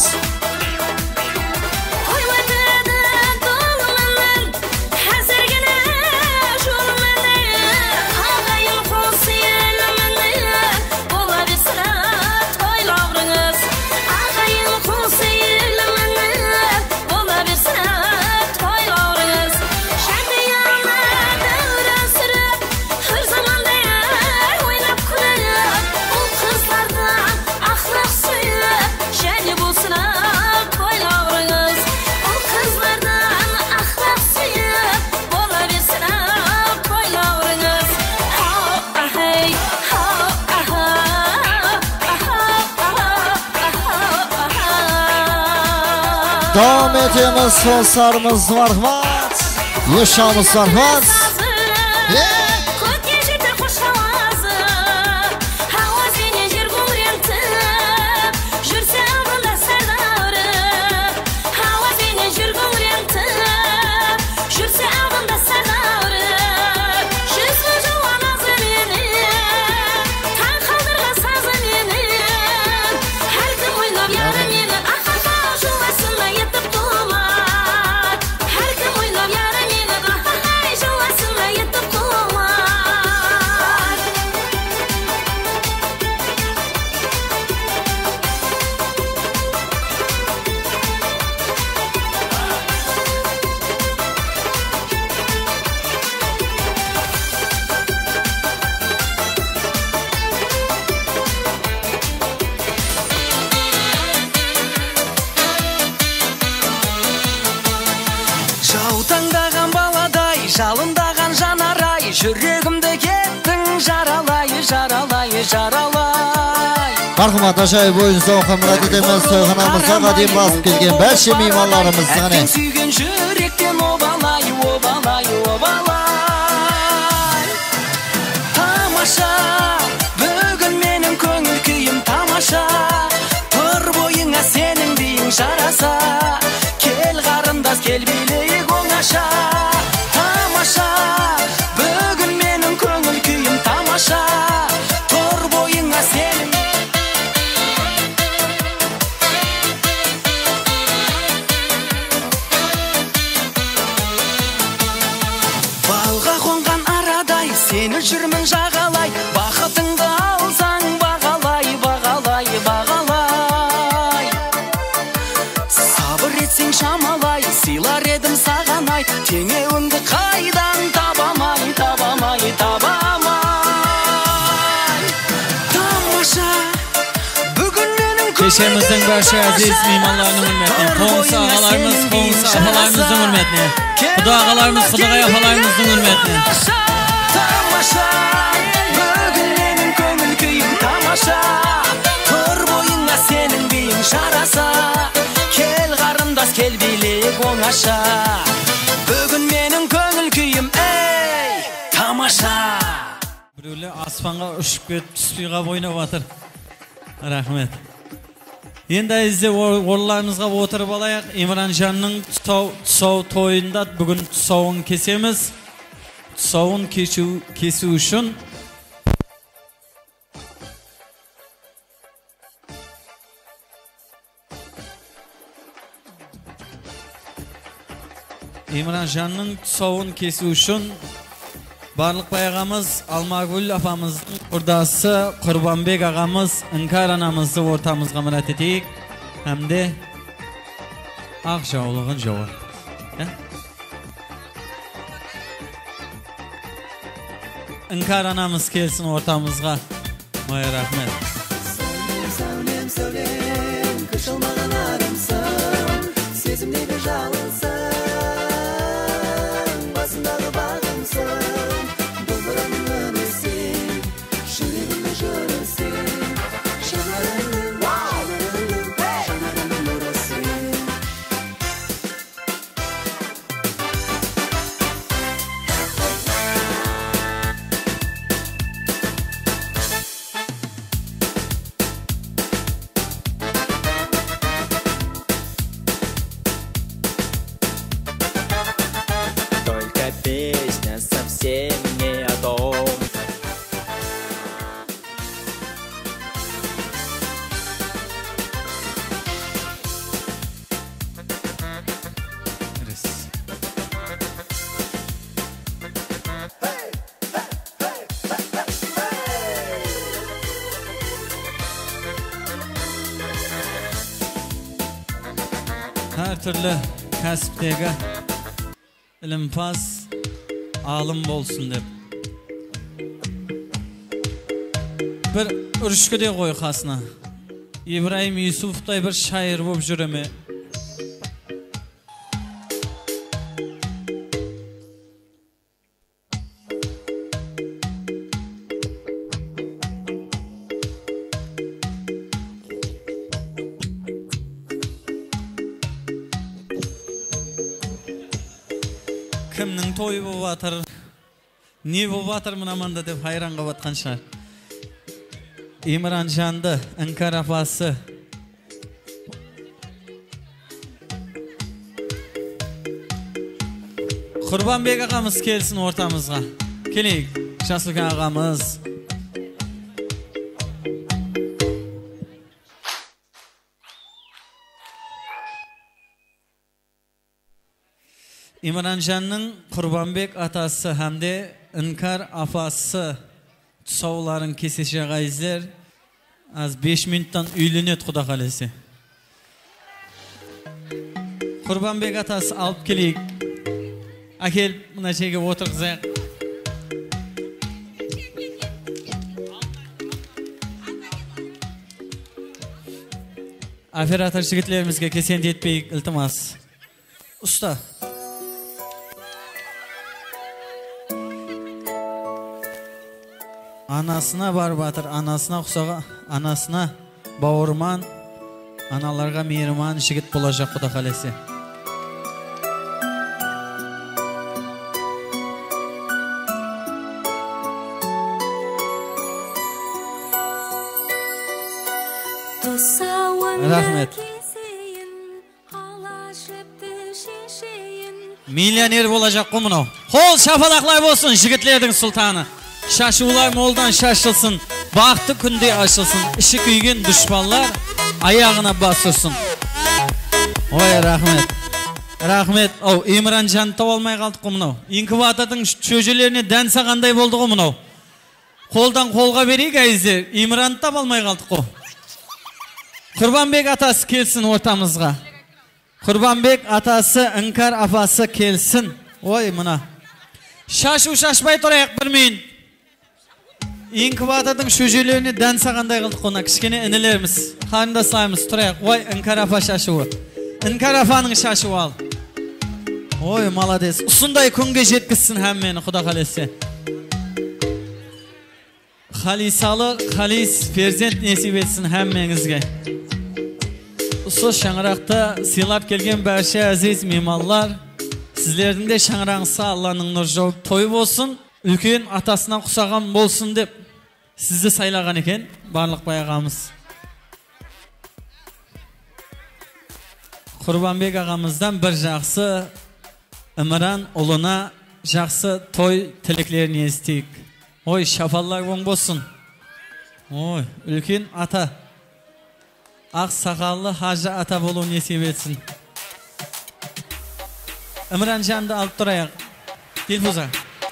[SPEAKER 9] Devam etimiz sonsarımız marhmat, yaşamız marhmat.
[SPEAKER 12] Her kim oynab yarım yeni, her kim oynab yarım yeni,
[SPEAKER 10] жүрегімді кеттің жаралай жаралай жаралай.
[SPEAKER 9] Marhamat aşağı boyunca okumrat etemiz soyxonamızga qadim basıp kelgen barcha mehmonlarimiz
[SPEAKER 10] Әттен
[SPEAKER 9] qani.
[SPEAKER 10] сүйген жүректен обалай обалай обалай. Тамаша бүгін менің көңіл күйім тамаша. Тұр бойыңа сенің биің жараса. Кел қарындас кел билейік оңаша. Тамаша бүгін менің көңіл күйім тамаша. Тұр бойыңа сенің балға қонған арадай сені жүрмін жағалай. Бақытыңды алсаң бағалай бағалай бағалай. Сабыр етсең шамалай сыйлар едім саған ай. Теңеуіңді қайдан табамай табамай табамай. Тамаша бүгін менің
[SPEAKER 2] Keşemizden barcha aziz mehmonlarning hurmatine, qo'ng'isi ağalarimiz, qo'ng'isi apalarımızın hurmatine, xudo ağalarimiz, xudoga apalarımızın hurmatine.
[SPEAKER 10] Тамаша бүгін менің көңіл күйім тамаша. Тұр бойыңа сенің биің жараса. Кел қарындас кел билейік оңаша. Бүгін менің көңіл күйім ей тамаша.
[SPEAKER 2] Біреулер аспанға ұшып кетіп түспей қап ойнап жатыр. Рахмет. Енді ізде орындарымызға отырып алайық. Имранжанның тұсау тойында бүгін тұсауын кесеміз. Тұсауын кесу үшін Имранжанның тұсауын кесу үшін Барлықбай ағамыз, Алмагүл апамыздың құрдасы Құрбанбек ағамыз, Іңкар анамызды ортамызға мұрат етейік. Әмде ақ жаулығын жауыр. Іңкар анамыз келсін ортамызға. Май рахмет.
[SPEAKER 10] Сәулем, сәулем, күш алмаған арымсың, сезімдегі жалынсың, басындағы бағымсың, бұлбырының өмірсің, жүрегімді жүрісің, жанарыңның, жанарыңның, жанарыңның нұрысың. Только песня совсем не о том.
[SPEAKER 2] Her türlü kasiptегі ilmpaz alım bolsun deb. Bir urishkide qo'y xasna. İbrahim Yusufday bir şair bo'lib jurimi? Kimning to'yi bo'lib atar, ne bo'lib atar munamanda deb hayron qolib atgan shiar. Imranjanni Іңкар apasi Құрбанбек ағамыз kelsin o'rtamizga. Keling, Shasulkan ағамыз. İmranjanның Құрбанбек atası hamda Іңкар apasi тұсауларын kesişe gayizler az beş minuttan uylanıyor Xudo qalasa. Құрбанбек atası alıp keleyik. Akel mına şeyge o'tirg'izaq. Operator yigitlarimizga kesend etmeyik iltimos. Usta. anasına бар батыр, anasına құсаға, anasına бауырман, аналарға мейірман жігіт болacak Құда қалесе. Рахмет. Миллионер болacak қой мынау. Қол шапалақлай болсын жігітлердің сұлтаны. Шашулар молдан шашылсын, бақты күнде ашылсын. Іші күйген дұшпанлар аяғына басырсын. Ой, рахмет. Рахмет. Оу, Имран жанды тауып алмай қалдық қой мынау. Инкубатордың шөжелеріне дән сағандай болды қой мынау. Қолдан қолға берейік әйіздер. Имранды таба алмай қалдық қой. Құрбанбек атасы келсін ортамызға. Құрбанбек атасы, Іңкар апасы келсін. Ой, мұна. Шашу шашпай тұрайық бір минут. Инкубатордың шөжелеріне дән сағандай қылдық қона. Кішкене інілеріміз, қарындастарымыз тұрайық. Ой, Іңкар апа шашуы. Іңкар апаның шашуы ал. Ой, маладес. Ұсындай күнге жеткізсін әммені, Құда қалесе. Халисалы, халис, перзент несіп етсін әммеңізге. Ұсы шаңырақта сыйлап келген бәрше әзиз мейманлар, сіздердің де шаңырағыңызға Алланың нұр жауып той болсын, үлкен атасына құсаған болсын деп сізді сайлаған екен барлық ағамыз. Құрбанбек ағамыздан бір жақсы Імран ұлына жақсы той тілеклерін естейік. Ой, шапаллар оң болсын. Ой, үлкен ата. Ақ сақаллы хажы ата болу несіп етсін. Імран жанды алып тұрайық. Кел бұза.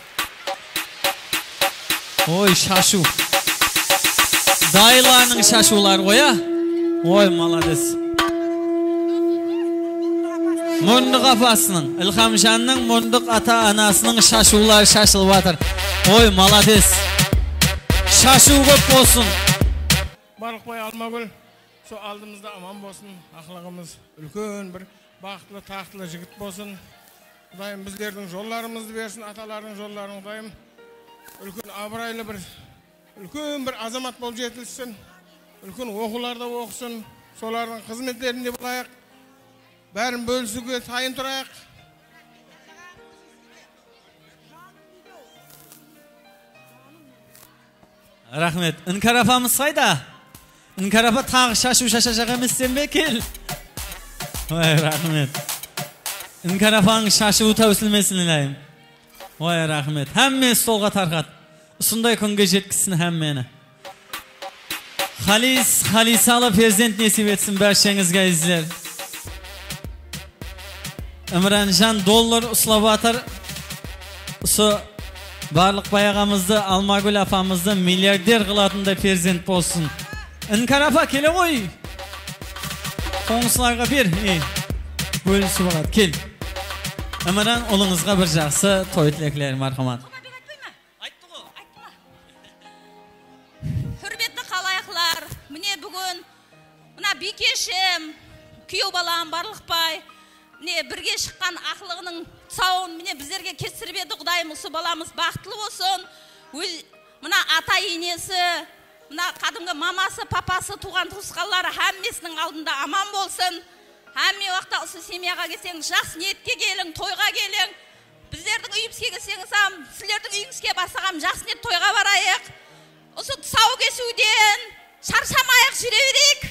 [SPEAKER 2] Ой, шашу. Дайларының шашулар қоя. Ой, маладес. Мұрындық апасының, Ілхамжанның мұрындық ата анасының шашулар шашылып атыр. Ой, маладес. Шашу көп болсын.
[SPEAKER 4] Барықбай Алмагүл, со алдымызда аман болсын, ақылығымыз үлкен бір бақытлы тақтылы жігіт болсын. Құдайым біздердің жолларымызды берсін, аталардың жолларын Құдайым үлкен абырайлы бір үлкен бір азамат болып жетілсін, үлкен оқуларда оқысын, солардың қызметтерінде болайық, бәрін бөлісуге тайын тұрайық.
[SPEAKER 2] Рахмет. Іңкар апамыз қайда? Іңкар апа тағы шашу шашашақ еместен бе кел? Ой, рахмет. Іңкар апаның шашу тәуісілмесінілейім. Ой, рахмет. Әмме столға тарқат. Ұсындай күнге жеткісін әммені. Халис, халисалы перзент несіп етсін бәршеңізге ізлер. Імранжан доллар ұсылап атыр. Ұсы барлық баяғамызды, Алмагүл апамызды миллиардер қылатында перзент болсын. Іңкар апа келе ғой. Қоңысыларға бер. Бөлісі болады. Кел. Імран ұлыңызға бір жақсы той тілеклерім мархамат.
[SPEAKER 11] Хүрметті қалайықлар. Міне бүгін мына бикешім, күйеу балам Барлықбай, міне бірге шыққан ақылығының сауын міне біздерге кестіріп еді. Құдайым осы баламыз бақытлы болсын. Мына ата енесі, мына қадымғы мамасы, папасы, туған туысқанлары әммесінің алдында аман болсын. Әмме уақытта осы семьяға келсең, жақсы ниетке келің, тойға келің. Біздердің үйімізге келсеңіз, сіздердің үйіңізге барсағам, жақсы ниет тойға барайық. Осы тұсау кесуден шаршамайық жүре берейік.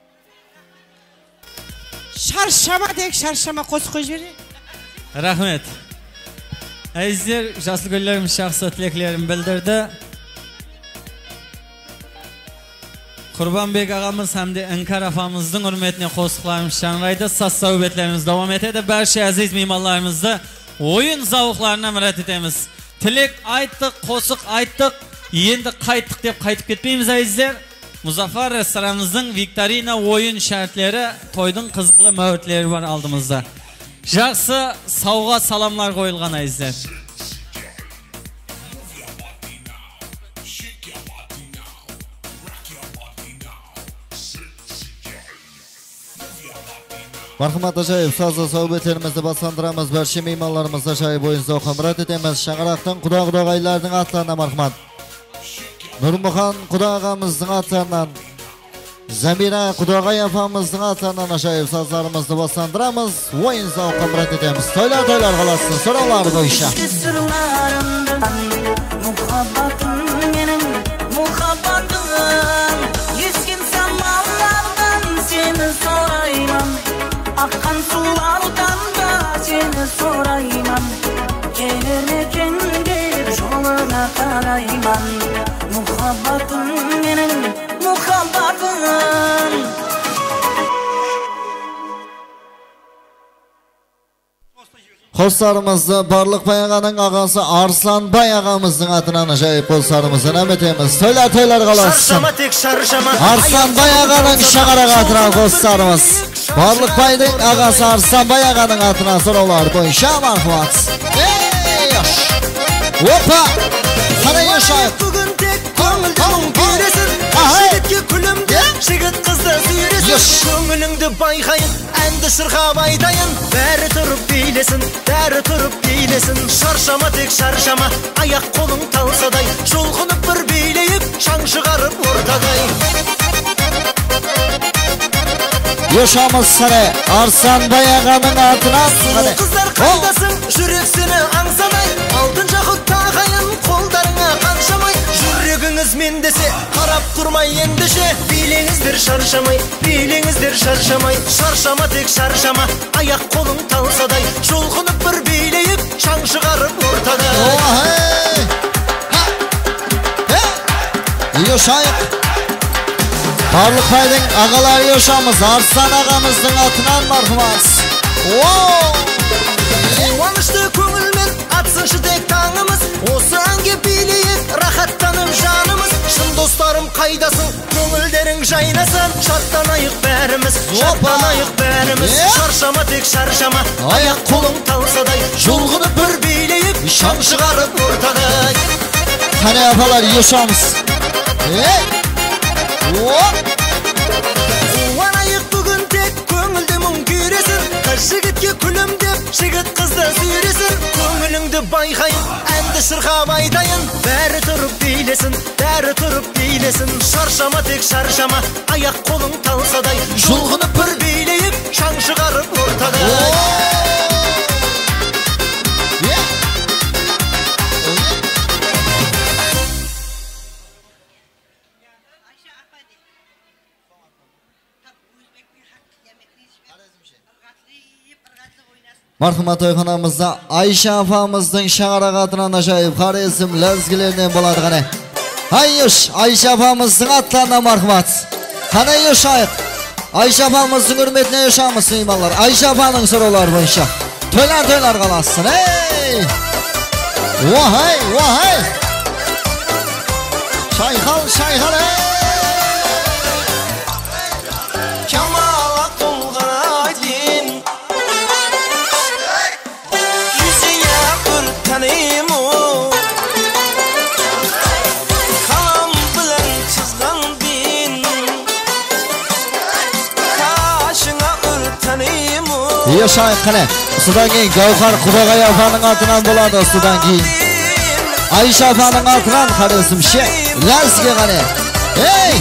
[SPEAKER 18] Шаршама дек, шаршама қос қой жіберейік.
[SPEAKER 2] Рахмет. Әйіздер, жасыл гүллерім жақсы тілеклерін білдірді. Құрбанбек ағамыз әмде Іңкар апамыздың үрметіне қосықларымыз шаңырайды. Сас сәубетlerimiz devam etеді. Бәрші әзіз мейманларымызды ойын зауықларына мұрат етеміз. Тілек айттық, қосық айттық, енді қайттық деп қайтып кетпейміз әйіздер. Мұзафар ресторанымыздың викторина ойын шәртлері, тойдың қызықлы мәуітлері бар алдымызда. Жақсы сауға саламлар қойылған әйіздер.
[SPEAKER 9] Marhamat ajoyib sazlı sohbetlerimizde basandıramiz. Barcha mehmonlarimizga ajoyib o'yin zavqqa murat etamiz. Shang'aroqdan Xudo-Xudo'g'aylarning atlarına marhamat. Nurmuhan Kudağamızın atlarından, Zamira Kudağay afamızın atlarından aşağıyıp sazlarımızı basandıramiz. Oyun zavqqa murat etemiz. Toylar toylar qalasın, so'rovlar bo'yicha.
[SPEAKER 10] Muhabbatim mening, muhabbatim. Yuzgin samolardan seni so'rayman. Aqqan suvlardan da seni so'rayman. Kelir ekan deb yo'lina qarayman. Muhabbatim mening, muhabbatim.
[SPEAKER 9] Dostlarımızda Barlık Bayağa'nın ağası Arslan Bayağa'mızın adına aşağıyıp dostlarımızın emetimiz. Toylar toylar qalasın. Arslan Bayağa'nın şağarak adına dostlarımız. Barlık Bayağa'nın ağası Arslan Bayağa'nın adına sorular boyunca marhumat. Hey yaş. Hoppa. Sana yaşayıp.
[SPEAKER 10] Bugün tek ko'ngildan göresin. Yigitga kulimda yigit qizni suyresin. Ko'nglingni bayqayın, endi sirg'ab aytayin. Bari turib biylesin, bari turib biylesin. Sharshama tek sharshama, oyoq qo'ling talsaday. Shulg'inib bir biyleyip, shang chiqarib o'rtaday.
[SPEAKER 9] Yaşamız sana Arslan Bayağa'nın adına.
[SPEAKER 10] Kızlar qaydasın, yürek seni angsamay. Aldınca xud taqayın, qo'llarına qanshamay. Yürегіңіз мен dese, qarab turmay endişe. Biylеңіздер шаршамай, biylеңіздер шаршамай. Шаршама tek шаршама, oyoq qo'ling talsaday. Shulg'inib bir biyleyip, shang chiqarib o'rtaday.
[SPEAKER 9] Yaşayıp. Barlık Bay'ın ağalar yaşamız Arslan ağamızın atından marhumat.
[SPEAKER 10] Quvonishli ko'ngilmen atsınşı tek tağımız. Osu ange biyleyip rahatlanıp janımız. Şın dostlarım qaydasın, ko'ngilderin jaynasın. Şatlanayık bärimiz, şatlanayık bärimiz. Şarşama tek şarşama, oyoq qo'ling talsaday. Shulg'inib bir biyleyip, shang chiqarib o'rtaday.
[SPEAKER 9] Qani apalar yaşamız. Hey!
[SPEAKER 10] Quvonayık bugun tek ko'ngilda mung ko'rasin. Qiz yigitga kulim deb yigit qizni suyrasin. Ko'nglingni bayqayın, endi sirg'ab aytayin. Bari turib biylesin, bari turib biylesin. Sharshama tek sharshama, oyoq qo'ling talsaday. Shulg'inib bir biyleyip, shang chiqarib o'rtaday.
[SPEAKER 9] Marhumat toyxonamızda Ayşe afamızın şağarak adına aşağıyıp qara isim lezgilerinden boladı qane. Hayış Ayşe afamızın atlarına marhumat. Qane yaşayıp. Ayşe afamızın hürmetine yaşamışsın imanlar. Ayşe afanın sorular boyunca. Toylar toylar qalasın. Hey! Vahay vahay! Şayxal şayxal hey!
[SPEAKER 10] Kamala tolg'aydin. Yüzüye bir tanıyım o. Kalam bilen çizgan bin. Kaşına bir tanıyım o.
[SPEAKER 9] Yaşayıp qane. Sudan keyin Gavhar Kudağay afanın adından boladı sudan keyin. Ayşe afanın adından qara isim şey. Lazgi qane. Hey!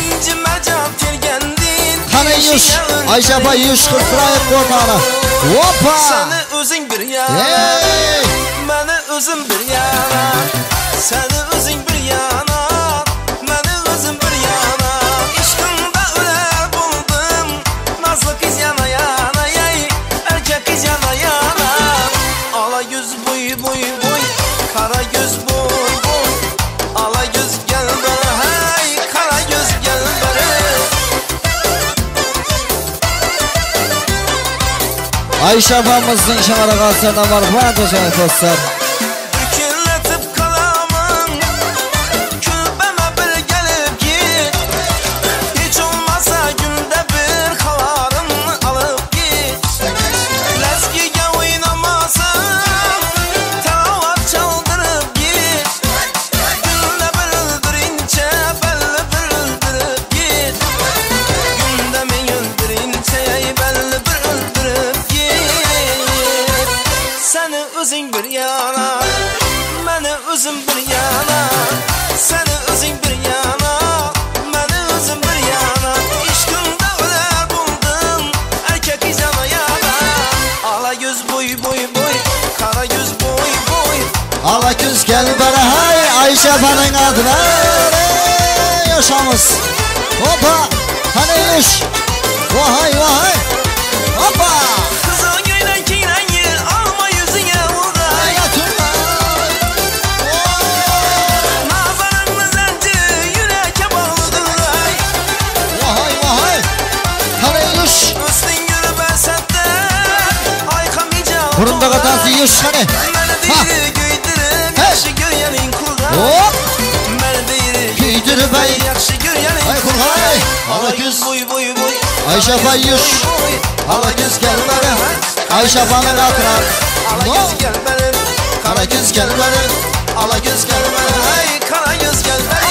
[SPEAKER 9] Qane yuş. Ayşe apa yuş qırqırayıp qortağına. Hoppa!
[SPEAKER 10] Seni özün bir yana.
[SPEAKER 9] Hey!
[SPEAKER 10] Meni özüm bir yana. Seni özün bir yana. Meni özüm bir yana. İşkında öler buldum. Nazlı kız yana yana. Yay, erkek kız yana yana. Ala yüz boy boy boy. Kara göz boy boy. Ala göz gel bana. Hey, kara göz gel bana.
[SPEAKER 9] Ayşe afamızın şağarak adına marhumat aşağıyıp dostlar.
[SPEAKER 10] Kirletip kalamın. Külbeme bir gelip git. Hiç olmasa günde bir kalarını alıp git. Lezgiye oynamasın. Tavat çaldırıp git. Günde bir öldürünce belli bir öldürüp git. Günde mi öldürünce belli bir öldürüp git. Seni özün bir yana. Meni özüm bir yana. Seni özün bir yana.
[SPEAKER 9] Hala küz gel bana hay Ayşe Afanın adına yaşamız. Hoppa hani yuş. Vahay vahay. Hoppa.
[SPEAKER 10] Kızıl giylen kiynayı alma yüzüne uğray. Nazarın zence yüreke bağlıdır ay.
[SPEAKER 9] Vahay vahay. Hani yuş.
[SPEAKER 10] Üstün yürü ben senden aykamayacağım.
[SPEAKER 9] Burunda katası yuş hani. Ha. Hop. Giydir bey. Ay kurhay. Hala küz. Ayşe Afan yuş. Hala küz gel bana. Ayşe Afanın adına. Kara küz gel bana. Hala küz gel bana.
[SPEAKER 10] Ay kara yüz gel bana.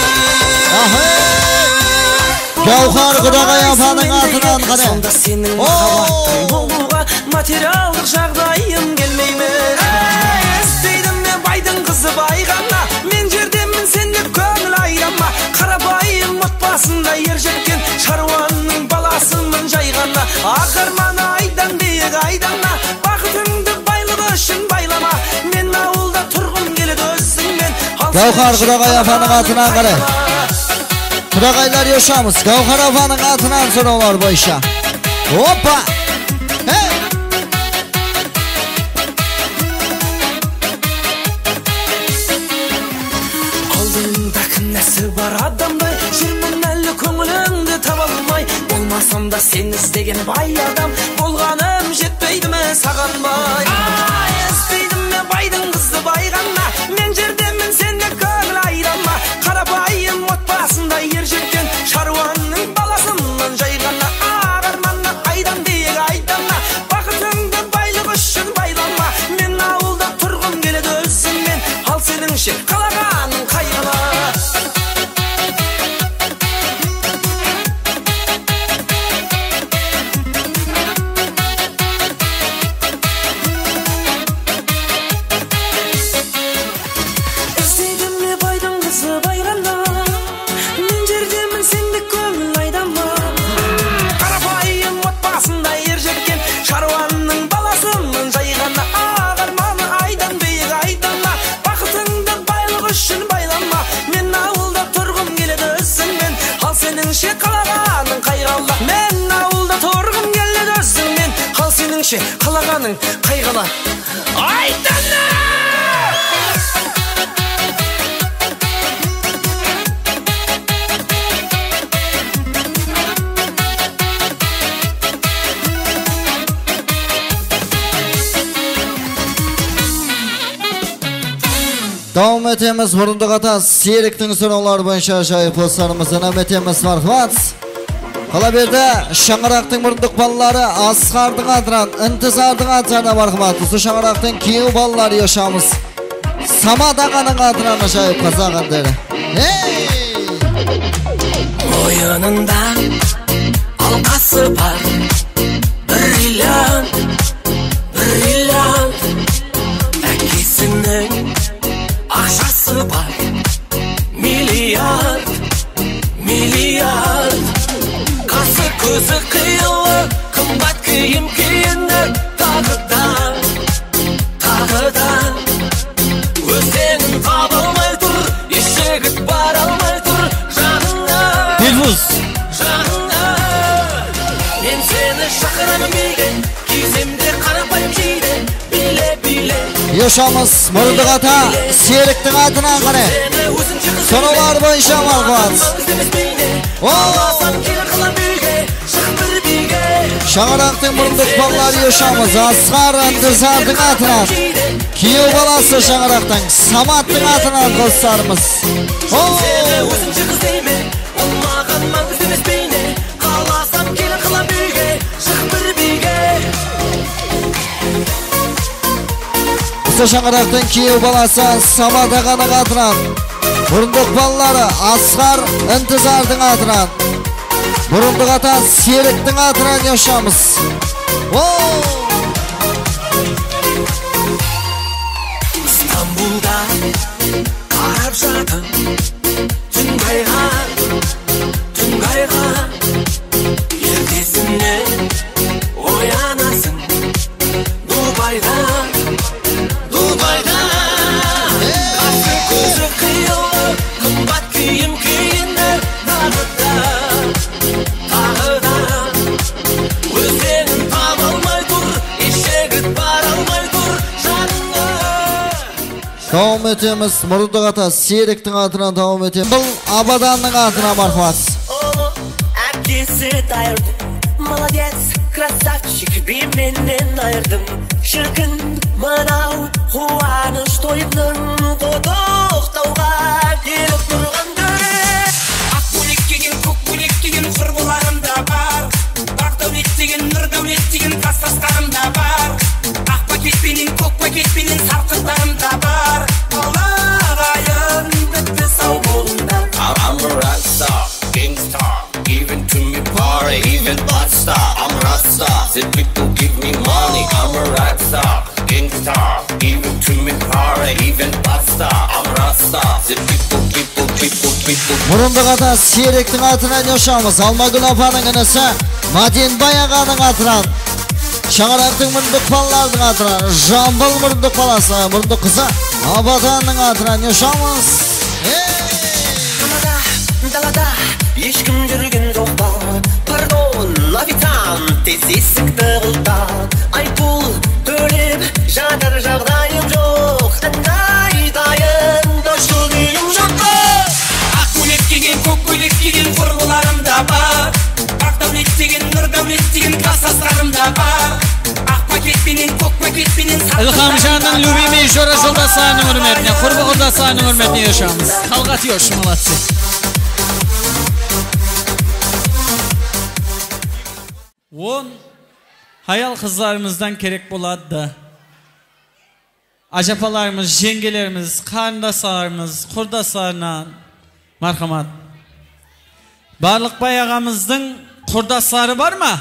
[SPEAKER 9] Gavhar Kudagay Afanın adına kare.
[SPEAKER 10] Sonda senin havattın boluğa materiallık жағдайым gelmeyme. İsteydim men baydın kızı bayğanna. Men жердемін сендеп көңіл айранма. Қарабайым отбасында ер жеткен шаруаның баласымын жайғанна. Ақырманы айдан дейік айданна. Бақытыңды байлығы үшін байлама. Мен ауылда тұрғым келеді өзіңмен.
[SPEAKER 9] Gavhar Kudagay Afanın adına kare. Kudagaylar yaşamız. Gavhar Afanın adından sorular bu işe. Hoppa. Hey.
[SPEAKER 10] Aldığımda kınnesi var adamday. Жүрмін әлі көңіліңді таба алмай. Болмасам да сен іздеген бай адам. Болғаным жетпейді ме саған бай. Іздейдім мен байдың қызы байғанна. Мен жердемін сенде көңіл айранма. Қарабайым отбасында ер жеткен шаруаның баласымын жайғанна. Ағарманна айдан дейік айданна. Бақытыңды байлық үшін байланма. Мен ауылда тұрғым келеді өзіңмен. Ал сенің ше қалағаның қайғала. Қалағаның қайғала. Айдана!
[SPEAKER 9] Davam etemiz burunduk ata Serik'tin sorular boyunca şahit postlarımızın etemiz marhmat. Kala berde Şangıraqtın burunduk balları Asqardın adran, intizardın adran marhmat. Su Şangıraqtın kiyu balları yaşamız. Samat ağanın adran şahit kazağın deri. Hey!
[SPEAKER 10] Boyununda halkası var. Brilliant, brilliant. Әкесінің ақшасы бар. Миллиард, миллиард. Қасы көзі қиылы, қымбат киім киініп, тағы да, тағы да. Өзенің табылмай тұр, еш жігіт бара алмай тұр жаныңа.
[SPEAKER 9] Dilfuz.
[SPEAKER 10] Жаныңа. Мен сені шақырамын биге, киіземде қарапайым жейде, биле, биле.
[SPEAKER 9] Yaşamız burunduk ata Serik'tin adına kare. Sorular boyunca marhmat. Şangıraqtın burunduk balları yaşamız Asqar intizardın adına. Kiyu balası Şangıraqtın Samat'tın adına dostlarımız. Usta Şangıraqtın kiyu balası Samat ağanın adına. Burunduk balları Asqar intizardın adına. Burunduk ata Serik'tin adına yaşamız.
[SPEAKER 10] İstanbul'da qarab жатым түн қайға, түн қайға. Ертесіне оянасың Дубайда, Дубайда.
[SPEAKER 9] Davam etemiz. Murunduk ata Serik'tin atına davam etemiz. Бұл Abadanның atına marhamat.
[SPEAKER 10] Әкесі дайырды, молодец, красавчик, би менен айырдым. Шіркін мынау қуаныш тойымның құдықтауға келіп тұрған дүре. Ақ көйлек киген, көк көйлек киген құрбыларым да бар. Бақ дәулет деген, нұр дәулет деген кластастарым да бар. Ақ пакетпенен, көк пакетпенен сарқындарым да бар. Алағайын бітті сау болыңдар. I'm a rock star, gangsta. Even to me party, even bad star. I'm a rock star, the people give me money. I'm a rock star, gangsta. Even to me party, even bad star. I'm a rock star, the people, people, people, people.
[SPEAKER 9] Murunduk ata Serik'tin atına coşamız. Almagül apanın inisi Madin Bayağan'ın atынан. Şağıraqtın Murunduk balalarının atынан. Jambul Murunduk balası, Murunduk kızı Abadanның atынан coşamız.
[SPEAKER 10] Далада ешкім жүрген жоқ па, пардон, официант, тез есікті құлта. Айыппұл төлеп жатыр жағдайым жоқ, айдайын дұрыс күйім жоқ па. Ақ көйлек киген, көк көйлек киген құрбыларым да бар. Ақ дәулет деген, нұр дәулет деген кластастарым да бар. Ақ пакетпенен, көк пакетпенен
[SPEAKER 2] Ilhamjanның любимый жора жолдастарының hürmetine, құрбы құрдастарының hürmetine yaşamız. Kalgat yoş, молодцы. On hayal kızlarımızdan gerek buladı. Acapalarımız, jengelerimiz, karındasalarımız, kurdaslarına marhamat. Barlık bayağımızın kurdasları var mı?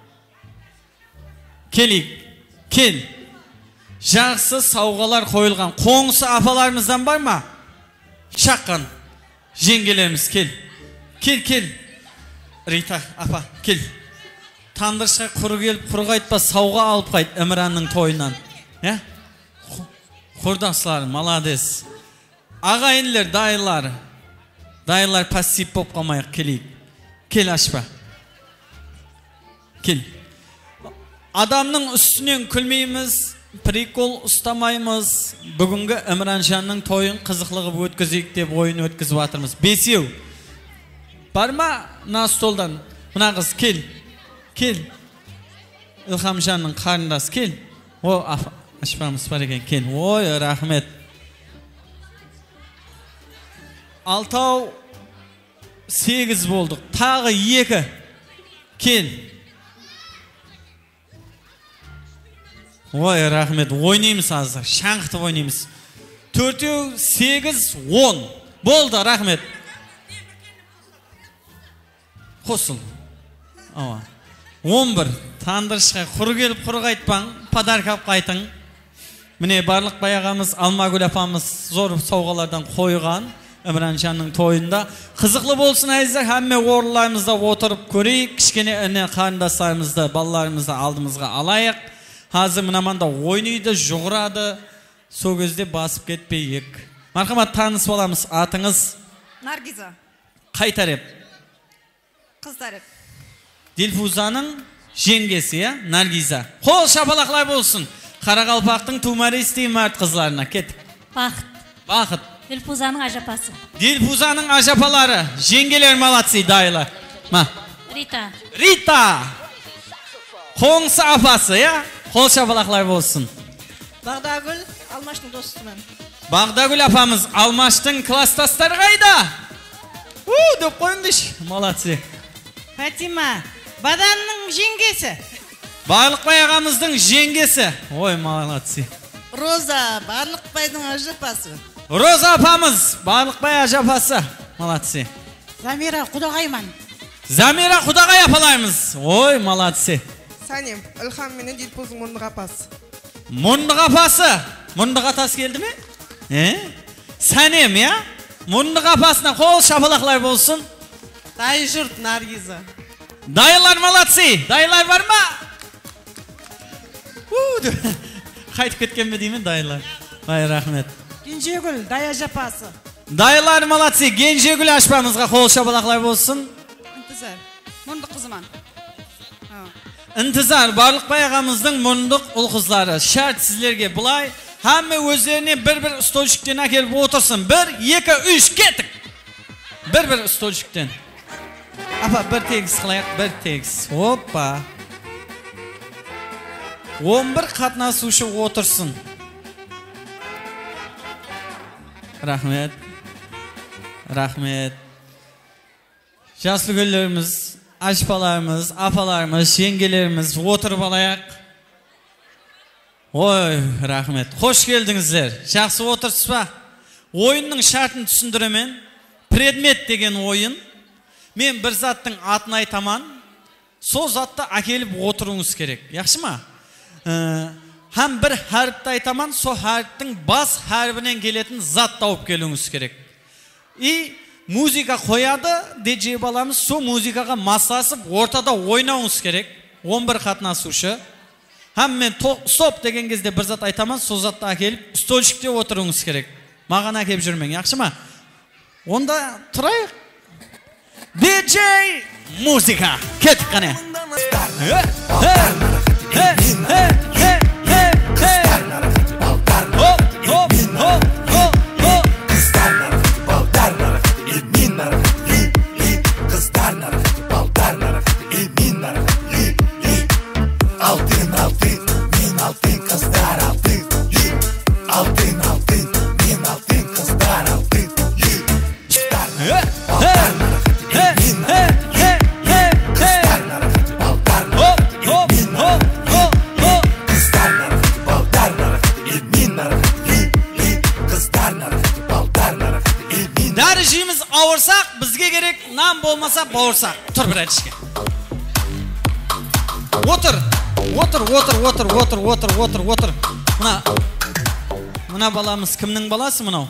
[SPEAKER 2] Kelik, kel. Жақсы сауғалар қойылған. Қоңсы апаларымыздан бар ма? Шаққан. Женгелерimiz кел. Кел, кел. Рита апа, кел. Тандырышқа құры келіп, құрға айтпа, сауға алып қайт Әміранның тойынан. Құрдасылар, маладес. Ағайынлер, дайылар. Дайылар пассип боп қалмайық, келейік. Кел ашпа. Кел. Адамның үстінен күлмейміз, прикол ұстамаймыз. Бүгінгі Әміранжанның тойын қызықлығы өткізейік деп ойын өткізіп атырмыз. Бесеу. Бар ма на столдан? Мына қыз кел. Кел. Ilhamjanның қарындасы кел. О, ашпамыз бар екен, кел. Ой, рахмет. Алтау сегіз болдық. Тағы екі. Кел. Ой, рахмет. Ойнаймыз азыр. Шаңқытып ойнаймыз. Төртеу, сегіз, он. Болды, рахмет. Қосыл. Ава. он бір. Тандырышқа құры келіп құры қайтпаң. Подарка алып қайтың. Міне барлық баяғамыз Алмагүл апамыз зор сауғалардан қойған. Әміранжанның тойында. Қызықлы болсын әйіздер. Әмме орынларымызда отырып көрейік. Кішкене әне қарындастарымызды, балаларымызды алдымызға алайық. Hazır mınamanda oynaydı, жоғырады. Сол кезде басып кетпейік. Мархамат, таныс боламыз. Атыңыз?
[SPEAKER 13] Наргиза.
[SPEAKER 2] Қай тареп?
[SPEAKER 13] Қыз тареп.
[SPEAKER 2] Дилфузаның жеңгесі, я? Наргиза. Қол шапалақлар болсын. Қарақалпақтың тумаристей мәрт қызларына. Кет.
[SPEAKER 14] Бақыт.
[SPEAKER 2] Бақыт.
[SPEAKER 14] Дилфузаның ажапасы.
[SPEAKER 2] Дилфузаның ажапалары. Жеңгелер малатсы, дайлар. Ма?
[SPEAKER 14] Рита.
[SPEAKER 2] Рита. Қоңсы апасы, я? Қол шапалақлар болсын.
[SPEAKER 13] Бағдагүл, Алмаштың достымын.
[SPEAKER 2] Бағдагүл апамыз, Алмаштың кластастары қайда? Уу, деп қойыңдыш. Молодцы.
[SPEAKER 13] Фатима, Баданның жеңгесі.
[SPEAKER 2] Барлықбай ағамыздың жеңгесі. Ой, молодцы.
[SPEAKER 13] Роза, Барлықбайдың ажапасы.
[SPEAKER 2] Роза апамыз, Барлықбай ажапасы. Молодцы.
[SPEAKER 13] Замира Құдағайман.
[SPEAKER 2] Замира Құдағай апалаймыз. Ой, молодцы.
[SPEAKER 15] Сәнем, Илхам менен Дилпузың мұндық апасы.
[SPEAKER 2] Мұндық апасы? Мұндық атасы келді ме? Е? Сәнем, я? Мұндық апасына қол шапалақлар болсын.
[SPEAKER 13] Дай жұрт, Наргиза.
[SPEAKER 2] Дайлар молодцы. Дайлар бар ма? Қайтып кеткен бе деймін, дайлар. Бай, рахмет.
[SPEAKER 13] Генжегүл, Дая жапасы.
[SPEAKER 2] Дайлар молодцы. Генжегүл ашпамызға қол шапалақлар болсын.
[SPEAKER 13] Интизар, мұндық қызыман.
[SPEAKER 2] İntizar, Барлықбай ағамыздың мұндық ұл қызлары. Шарт сіздерге бұлай, Hamma o'zlarini bir-bir stolchikdan kelib o'tirsin. bir, ikki, uch, ketdik. Bir-bir stolchikdan. Apa bir tekis qilaylik, bir tekis. Hoppa. o'n bir qatnashuvchi o'tirsin. Rahmet. Rahmet. Yaşlı güllerimiz, aşpalarımız, apalarımız, yengelerimiz oturup alayak. Oy, rahmet. Hoş geldinizler. Жақсы отырсыз ба? Oyunun şartını түсіндіремен. Предмет деген oyun. Men bir zattың атын айтаман. Сол затты әкеліп отыруыңыз керек. Яқшы ма? Ham bir harfті айтаман, сол harfтің бас harfinden келетін зат тауып келуіңіз керек. И muzika qo'yadi, D J balamiz сол muzikaga maslashib o'rtada o'ynauңыз керек. o'n bir qatnashuvchi. Ham men stop degan кезде bir zat aytaman, сол zatni әкеліп stolchikda o'tiruңыз керек. Mаған әкеліп жүрмең, yaxshi ма? Onda turayық. D J muzika. Ketdik qani. Hop hop hop hop hop.
[SPEAKER 10] Altın altın, min altın kızlar altın. Altın altın, min altın kızlar altın.
[SPEAKER 2] Darajimiz ağırsak, bizge gerek nam bolmasa bağırsak. Tur bir aytishga. Otur. Otur, otur, otur, otur, otur, otur, otur. Mına Mına balamiz kimning balasi mına?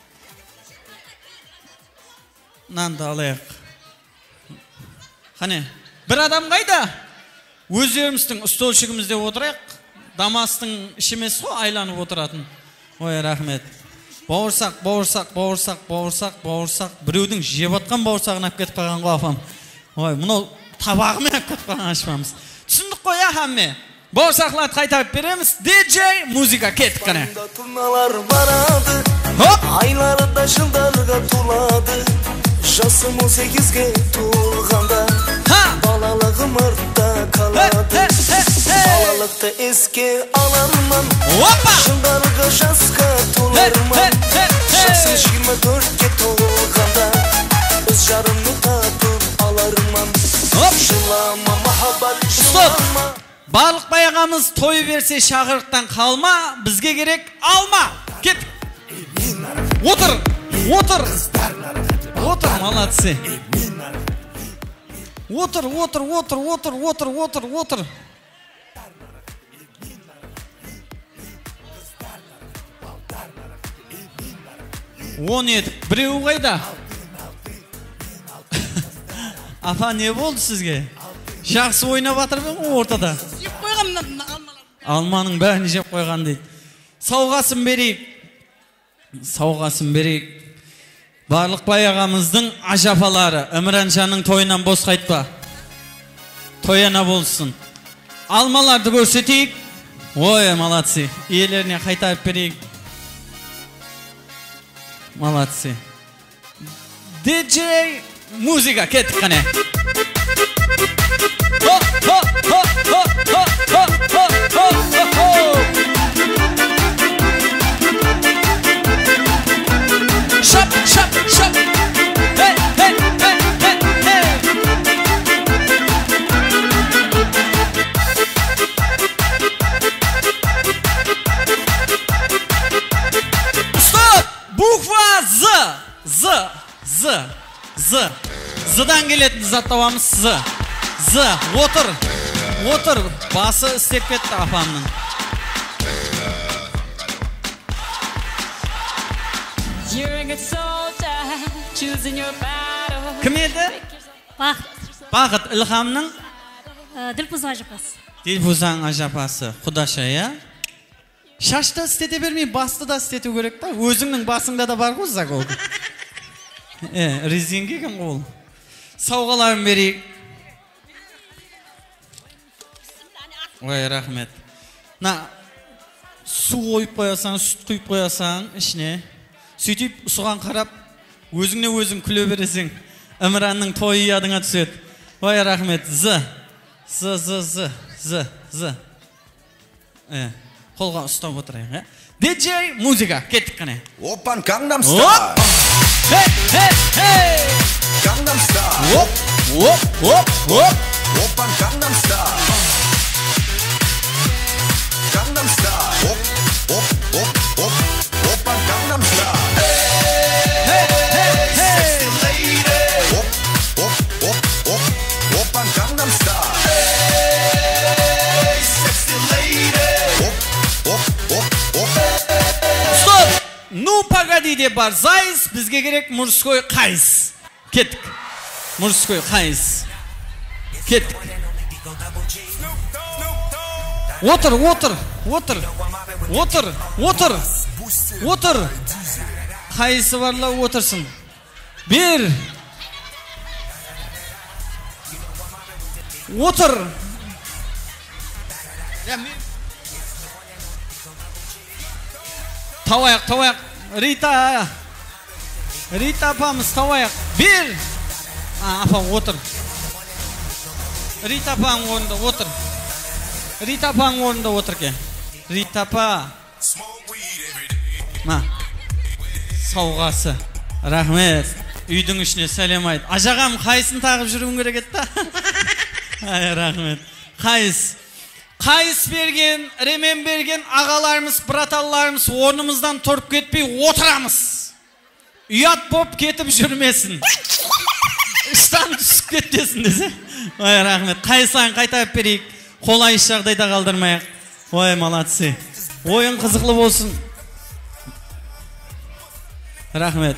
[SPEAKER 2] Nanda alayıq. Qani, bir adam qayda? O'zimizning stolchigimizda o'tirayıq. Damasning ishi emas, aylanib o'tirатын. Oy, rahmet. Bağırsak, bağırsak, bağırsak, bağırsak, bağırsak. Birovning jeb atgan bağırsagini olib ketib qolgan qo'y afam. Oy, buni tabağımı olib ketib qolgan ashpamiz. Tushundik qo'y ya hamma. Bağırsaklarni qaytarib beramiz. D J muzika ketdik qani.
[SPEAKER 10] Turnalar baradı.
[SPEAKER 2] Hop!
[SPEAKER 10] Aylarda жылдарga tuladı. Жасым он сегизге толганда. Балалыгым артта калады. Балалыкты эске аларман. Жылдарга жаска толарман. Жасым жыйырма төрткө толганда. Өз жарымны татып аларман. Жылама махаббат жылама.
[SPEAKER 2] Барлық баяғамыз той берсе шағырықтан қалма, бізге керек алма. Кет. Отыр. Отыр. Отыр, молодцы. Отыр, отыр, отыр, отыр, отыр, отыр, отыр. Он едік. Біреу қайда? Апа, не болды сізге? Жақсы ойнап жатырмын ортада.
[SPEAKER 13] Жеп қойғам
[SPEAKER 2] Алманың бәрін жеп қойған дейді. Сауғасын берейік. Сауғасын берейік. Барлық баяғамыздың ажапалары Өміранжанның тойынан бос қайтпа. Тойана болсын. Алмаларды көрсетейік. Ой, молодцы. Иелеріне қайтарып берейік. Молодцы. D J музыка кеттік қане. Ho ho ho ho ho ho ho ho ho. Shop shop shop. Hey hey hey hey hey. Stop. Bukva Z Z Z Z. Z'dan kelетін zat табамыз Z. Z, otur, otur, bası istep ketdi apamның. Kim edi?
[SPEAKER 14] Бақыт.
[SPEAKER 2] Бақыт İlhamның?
[SPEAKER 14] Dilpuz'un ajapası.
[SPEAKER 2] Dilpuz'un ajapası, Құдаша, ya? Шашты істете бермей, басты да істету керек та. Өзіңнің басыңда да бар ғой закол. Е, резинге кім қол? Сауғаларын берейік. Ой, рахмет. На, Су қойып қоясаң, сүт құйып қоясаң ішіне. Сөйтіп соған қарап, өзіңне өзің күле бересің. Імранның тойы ядыңа түседі. Ой, рахмет. З. З, з, з, з, з. Е, қолға ұстап отырайық, е? диджей музыка, кеттік қане.
[SPEAKER 7] Опан Gangnam Style.
[SPEAKER 2] Хей, хей, хей.
[SPEAKER 7] Gangnam Style.
[SPEAKER 2] Оп, оп, оп, оп.
[SPEAKER 7] Опан Gangnam Style. Gangnam Style. Оп, оп, оп, оп. Опан Gangnam Style.
[SPEAKER 2] Hey, hey, hey.
[SPEAKER 7] Sexy lady. Оп, оп, оп, оп. Опан Gangnam Style. Hey, sexy lady. Оп, оп, оп, оп.
[SPEAKER 2] Стоп! Ну, погоди де бар. Зайс, бізге керек мужской қайыс. Кеттік. Мужской қайыс. Кеттік. Отыр, отыр, отыр. Отыр, отыр. Отыр. Қайысы барлар отырсын. Bir. Отыр. Tavayaq, tavayaq. Rita. Rita apamız tavayaq. Bir. Aa, apam otur. Rita apam orunda otur. Rita apam orunda otur ke. Rita apa? Ma. Сауғасы. Рахмет. Үйдің ішіне сәлем айт. Ажағам қайсын тағып жүруің керек етті. Ай, рахмет. Қайыс. Қайыс берген, ремен берген ағаларымыз, браталарымыз орнымыздан тұрып кетпей отырамыз. Ұят боп кетіп жүрмесін. Іштан түсіп кеттесін десе. Ой, рахмет. Қайысан қайтап берейік. Қолайыс жағдайда қалдырмайық. Ой, молодцы. Ойын қызықлы болсын. Рахмет.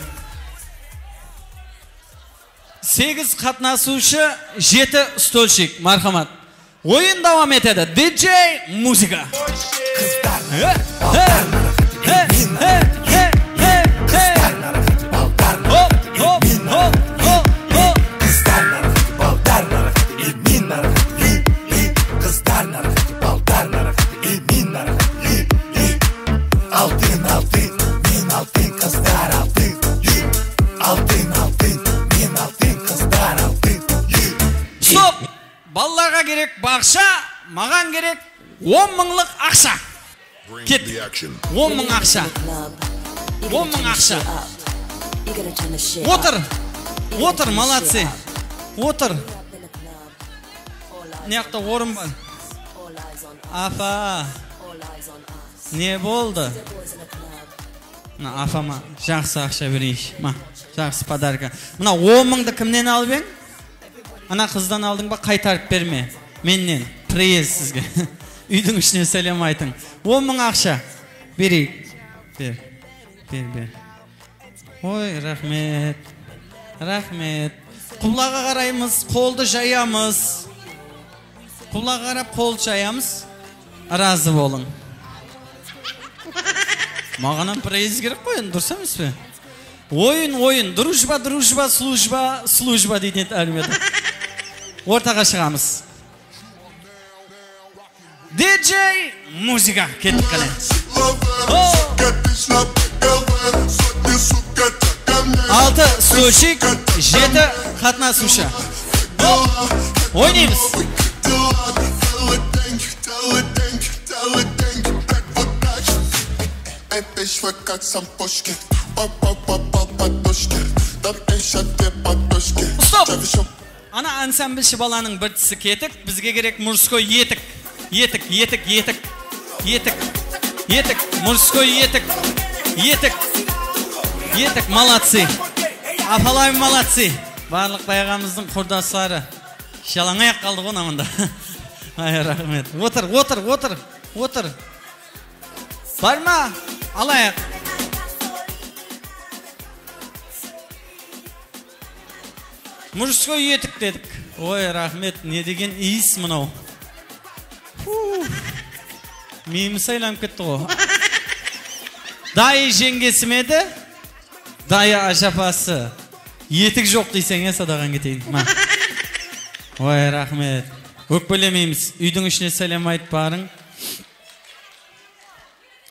[SPEAKER 2] Сегіз қатынасушы, жеті стөлшік. Мархамат. Oyun devam etеді. Диджей музыка. Хоп, хоп, хоп, хоп, хоп.
[SPEAKER 7] Алтын, алтын, мен алтын, қыздар алтын. Алтын, алтын, мен алтын, қыздар алтын.
[SPEAKER 2] Стоп! Балларға керек бақша, маған керек он мыңлық ақша. Кет. он мың ақша. он мың ақша. Отыр. Отыр, молодцы. Отыр. Неқта орын бар. Афа. Не болды? Афама, жақсы ақша берейші. Ма, жақсы подарка. Мына он мыңды кімнен алып ең? Ана қыздан алдың ба, қайтарып берме. Меннен, приез сізге. Үйдің ішіне сәлем айтың. он мың ақша. Берейік. Бер. Бер, бер. Ой, рахмет. Рахмет. Құлаға қараймыз, қолды жаямыз. Құлаға қарап, қолды жаямыз. Разы болың. Мағанан приез керек қойын, дұрыс емес пе? Ойын, ойын. Дружба, дружба, служба, служба дейден әлмеді. Ортаға шығамыз. Диджей музыка. Кеттік қане. Алты стөлшік, жеті қатынасушы. Ойнаймыз. Стоп! Ана ансамбльші баланың біртісі кетік, бізге керек мужской етік. Етік, етік, етік. Етік, етік, мужской етік. Етік, етік, молодцы. Апалайым молодцы. Барлық байғамыздың құрдастары. Шалаңаяқ қалды ғой намында. Ай, рахмет. Отыр, отыр, отыр, отыр. Бар ма? Алайық. Мужской етік дедік. Ой, рахмет, не деген иіс мынау. Меймі сайлам кетті ғой. Дайы жеңгесі меді? Дайы ажапасы. Етік жоқ дейсен, е, садаған кетейін. Ой, рахмет. Өкпелемейміз. Үйдің ішіне сәлем айт барың.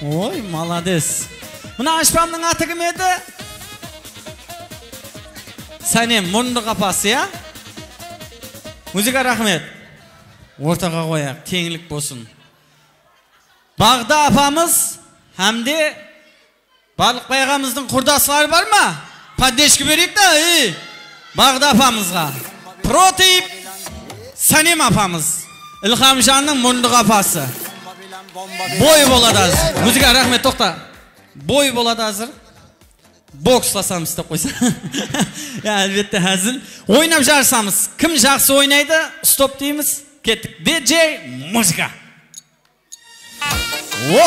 [SPEAKER 2] Ой, молодец. Мына ашпамның аты кім еді? Сәнем, мұрындық апасы, я? Музыка рахмет. Ортаға қояқ, теңлік болсын. Бағда апамыз, әмде Барлықбай ағамыздың құрдасылары бар ма? Поддержка берейік та, ей! Бағда апамызға. Против Сәнем апамыз. Илхамжанның мұрындық апасы. Бой болады азыр. Музыка рахмет, тоқта. Бой болады азыр. Боксласамыз деп қойса. Я, әлбетте әзіл. Ойнап жарысамыз. Кім жақсы ойнайды? Стоп дейміз. Кеттік. Диджей, музыка. О!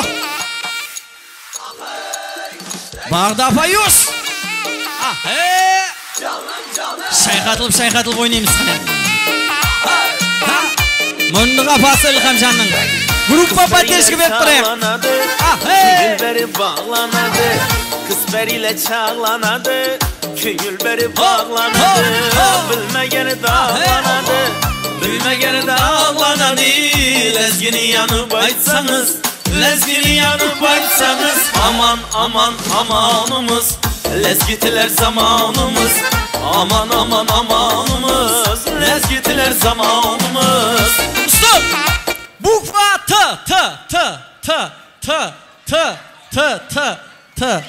[SPEAKER 2] Бағда апа юс! Шайқатылып, шайқатылып ойнаймыз қане. Мұрындық апасы Илхамжанның. Группа поддержка verip durayım.
[SPEAKER 10] Köngül verip bağlanadı, kız beriyle çağlanadı, köngül verip bağlanadı, bilmegeni dağlanadı, bilmegeni dağlanadı. Lezgini yanıp açsanız, lezgini yanıp açsanız, aman aman amanımız, lezgitiler zamanımız, aman aman amanımız, lezgitiler zamanımız.
[SPEAKER 2] Stop! Bukva T, T, T, T, T, T, T, T, T.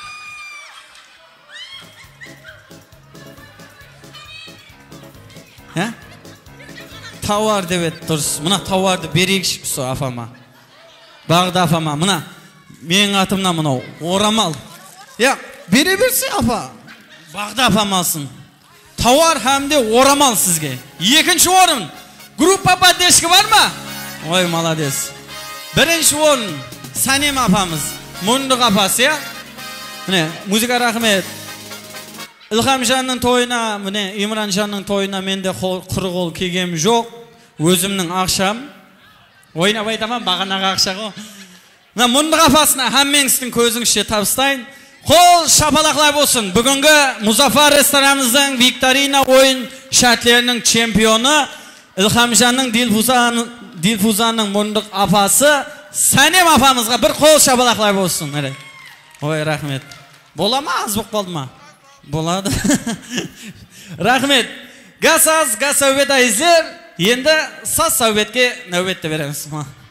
[SPEAKER 2] Ha? Tavar evet dұрыс. Мына тауарды берейікші со афама. Бағда афама. Мына менің атымнан мынау орамал. Я, бере берсе апа. Бағда афам алсын. Тауар әмде орамал сізге. Екінші орын. Группа поддержка бар ма? Ой, молодец. Бірінші орын Сәнем апамыз. Мұрындық апасы, я? Міне, музыка рахмет. Илхамжанның тойына, міне, Имранжанның тойына менде құры қол кегем жоқ. Өзімнің ақшам. Ойнап айтаман, бағанағы ақша ғой. Мұрындық апасына әммеңіздің көзіңізше табыстайын. Қол шапалақлар болсын. Бүгінгі Музафар ресторанымыздың викторина ойын шартлерінің чемпионы Илхамжанның Дилфузаның мұрындық апасы Сәнем апамызға бір қол шапалақлар болсын. Ой, рахмет. Бола ма, аз боқ болды ма? Болады. Рахмет. Газ аз, газ сәубет айызлер. Енді саз сәубетке нәубетті береміз.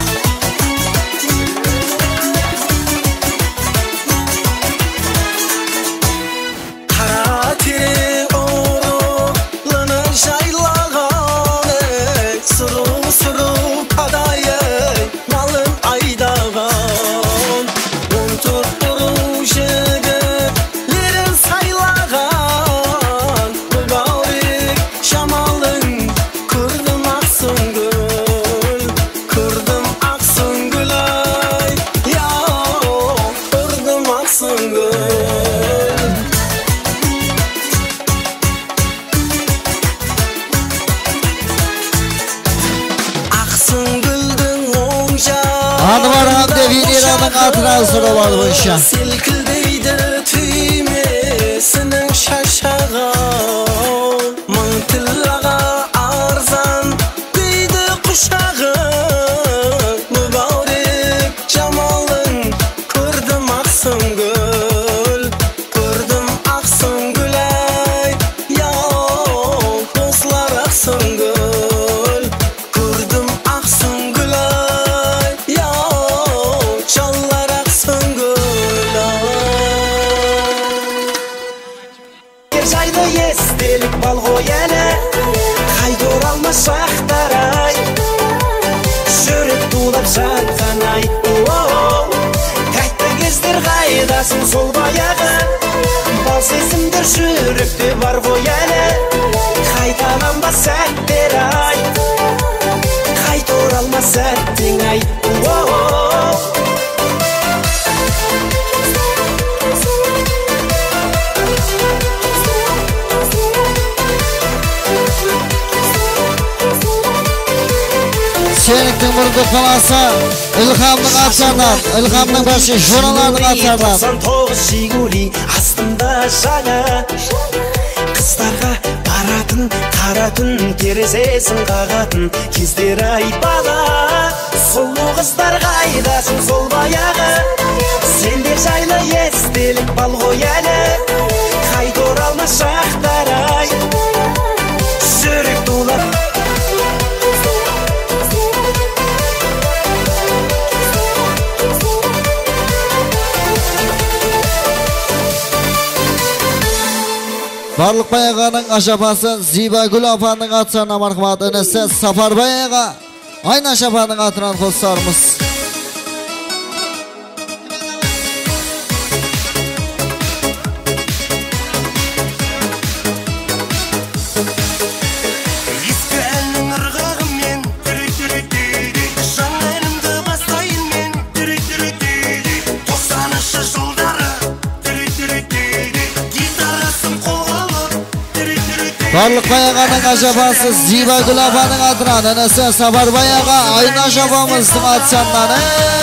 [SPEAKER 10] Қара тері ұру, лыны жайлағаны, сұру-сұру падайы, малын айдаған. Ұнтық ұру жігітлерін сайлаған, бұлбаурик шамалың, күрдім ақсын гүл, күрдім ақсын гүл ай, яу, күрдім ақсын гүл.
[SPEAKER 9] Adı var hamde videolarının altına sıra var bu işe.
[SPEAKER 10] Silkildeydi tüymesinin şaşağı, Мың tillağa arzan deydi kuşağı. Mübarek camalın gördüm aksın gül, gördüm aksın gül ay, yav dostlar aksın gül, gördüm aksın gül ay, yav çallar aksın gül ay. Жайлы естелік бал ғой әлі, қайда оралмас шақтар ай, жүрек тулап жатқан ай. Тәтті кездер қайдасың сол баяғы, бал сезімдер жүректе бар ғой әлі, қайталанбас сәттер ай, қайда оралмас сәттің ай.
[SPEAKER 9] Şenlik'in mұрындық қаласы İlhamның атсардан, İlhamның бәші журналардың атсардан.
[SPEAKER 10] тоқсан тоғыз Жигули астында жаңа, қыздарға баратын, қаратын, терезесін қағатын кездер ай бала. Сұлу қыздар қайдасың сол баяғы, сенде жайлы естелік бал ғой әлі. Қайта оралмас шақтар ай, жүрек тулап.
[SPEAKER 9] Барлық баяғаның ашапасы Зибагүл апаның атсарына мархамат інісі Сапар баяға Айна шапаның атынан қостарымыз.
[SPEAKER 10] Ескі әннің ырғағымен жаңа әнімді бастайын мен. тоқсаныншы жылдары гитарасын қолға алып.
[SPEAKER 9] Барлық баяғаның ашапасы Зибагүл апаның атынан інісі Сапар баяға Айна шапамыздың атсарынан.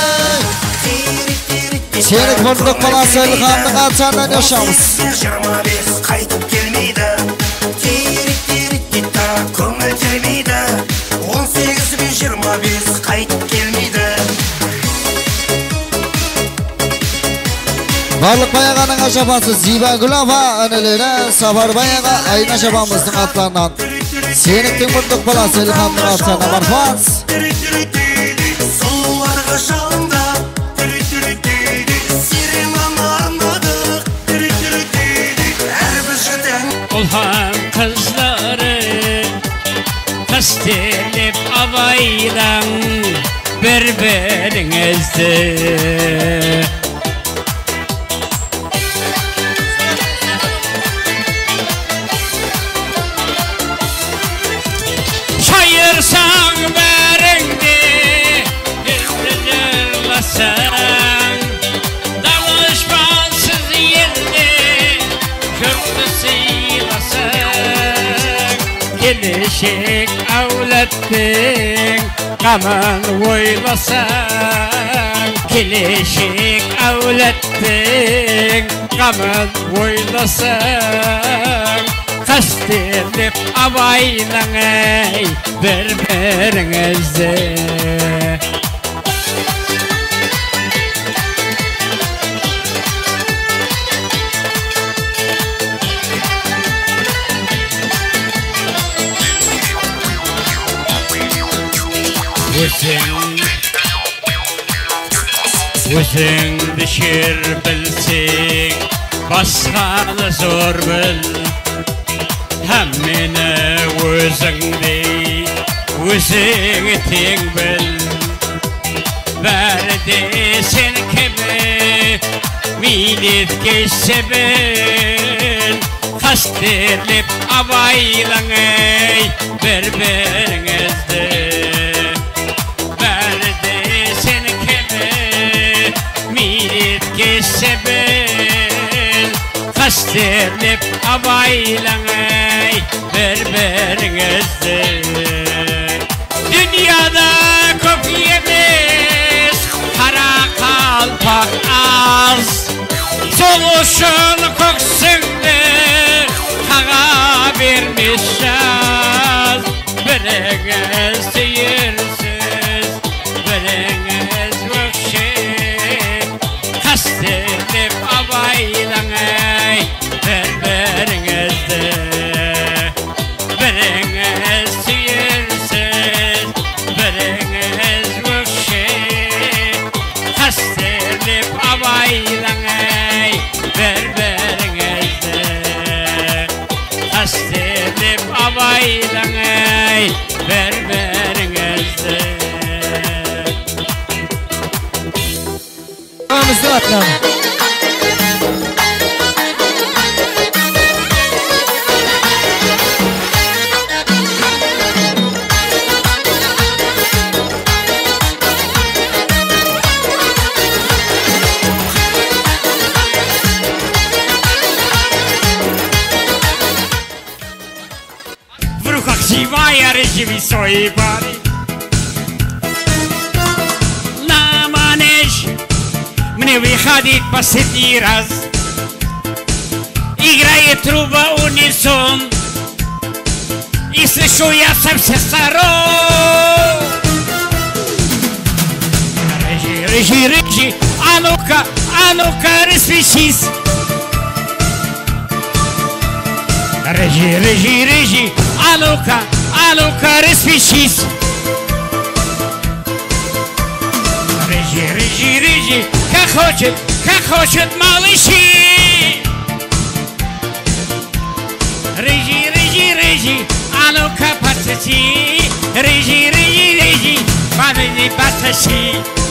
[SPEAKER 9] Серік Мұрдық баласы Илхамның атсарынан yaşamыз.
[SPEAKER 10] жиырма бес қайтып келмейді, тирик-тирик-тита көңіл термейді. он сегіз бен жиырма бес қайтып келмейді.
[SPEAKER 9] Барлық баяғаның ашапасы Зибагүл апа інілері Сапар баяға Айна шапамыздың атынан. Серіктің Мұрдық баласы Илхамның атсарынан мархамат.
[SPEAKER 10] Сұлуларға жалында сиренаны арнадық. Әрбір жігіттен
[SPEAKER 6] Olhan kızları Kastelip avaylan Birbirinizde Şayırsan berindi Yüzdürlasan Danışmansız yerde Kürtü sıylasan Gelişik avlettin Kaman oylasan Gelişik avlettin Kaman oylasan Kastilip avaylan ey birbirinizde Özün Özün düşür bilsin Başkanı zor bil Hemmine özüngde Özüngü teng bil Verdi sen kimi Millet geçse bil Kastilip avaylan ey birbirinizde Verdi sen kimi Millet geçse bil Kastilip avaylan ey birbirinizde Dünyada köp yemiz Kara kalpak az Soluşun koksunda Kağa vermiş şaz Biriniz seyirsiz Biriniz vıkşi Kastilip avaylan ey birbirinizde Biriniz seyirsiz Biriniz vıkşi Kastilip avaylan ey birbirinizde Kastilip avaylan ey birbirinizde
[SPEAKER 9] Ağımızda atlan.
[SPEAKER 6] В руках живая рыжий свой бары На манеж мне выходить последний раз Играет труба унисон И слышу я со всех сторон рыжий, рыжий, а ну-ка, а ну-ка, распишись. Рыжий, рыжий, рыжий, а ну-ка, а ну-ка, распишись. Рыжий, рыжий, рыжий, как хочет, как хочет малыши. Рыжий, рыжий, рыжий, а ну-ка, подсоси. Рыжий, рыжий, рыжий, мамины подсоси.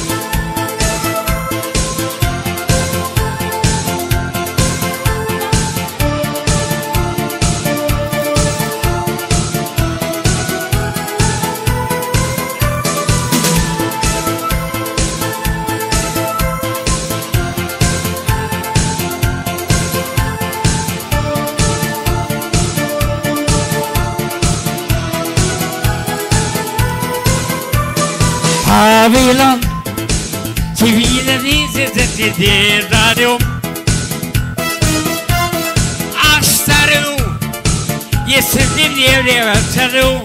[SPEAKER 6] Вавилон, цивильно визит дарю. Ах, старю, если ты мне влево царю.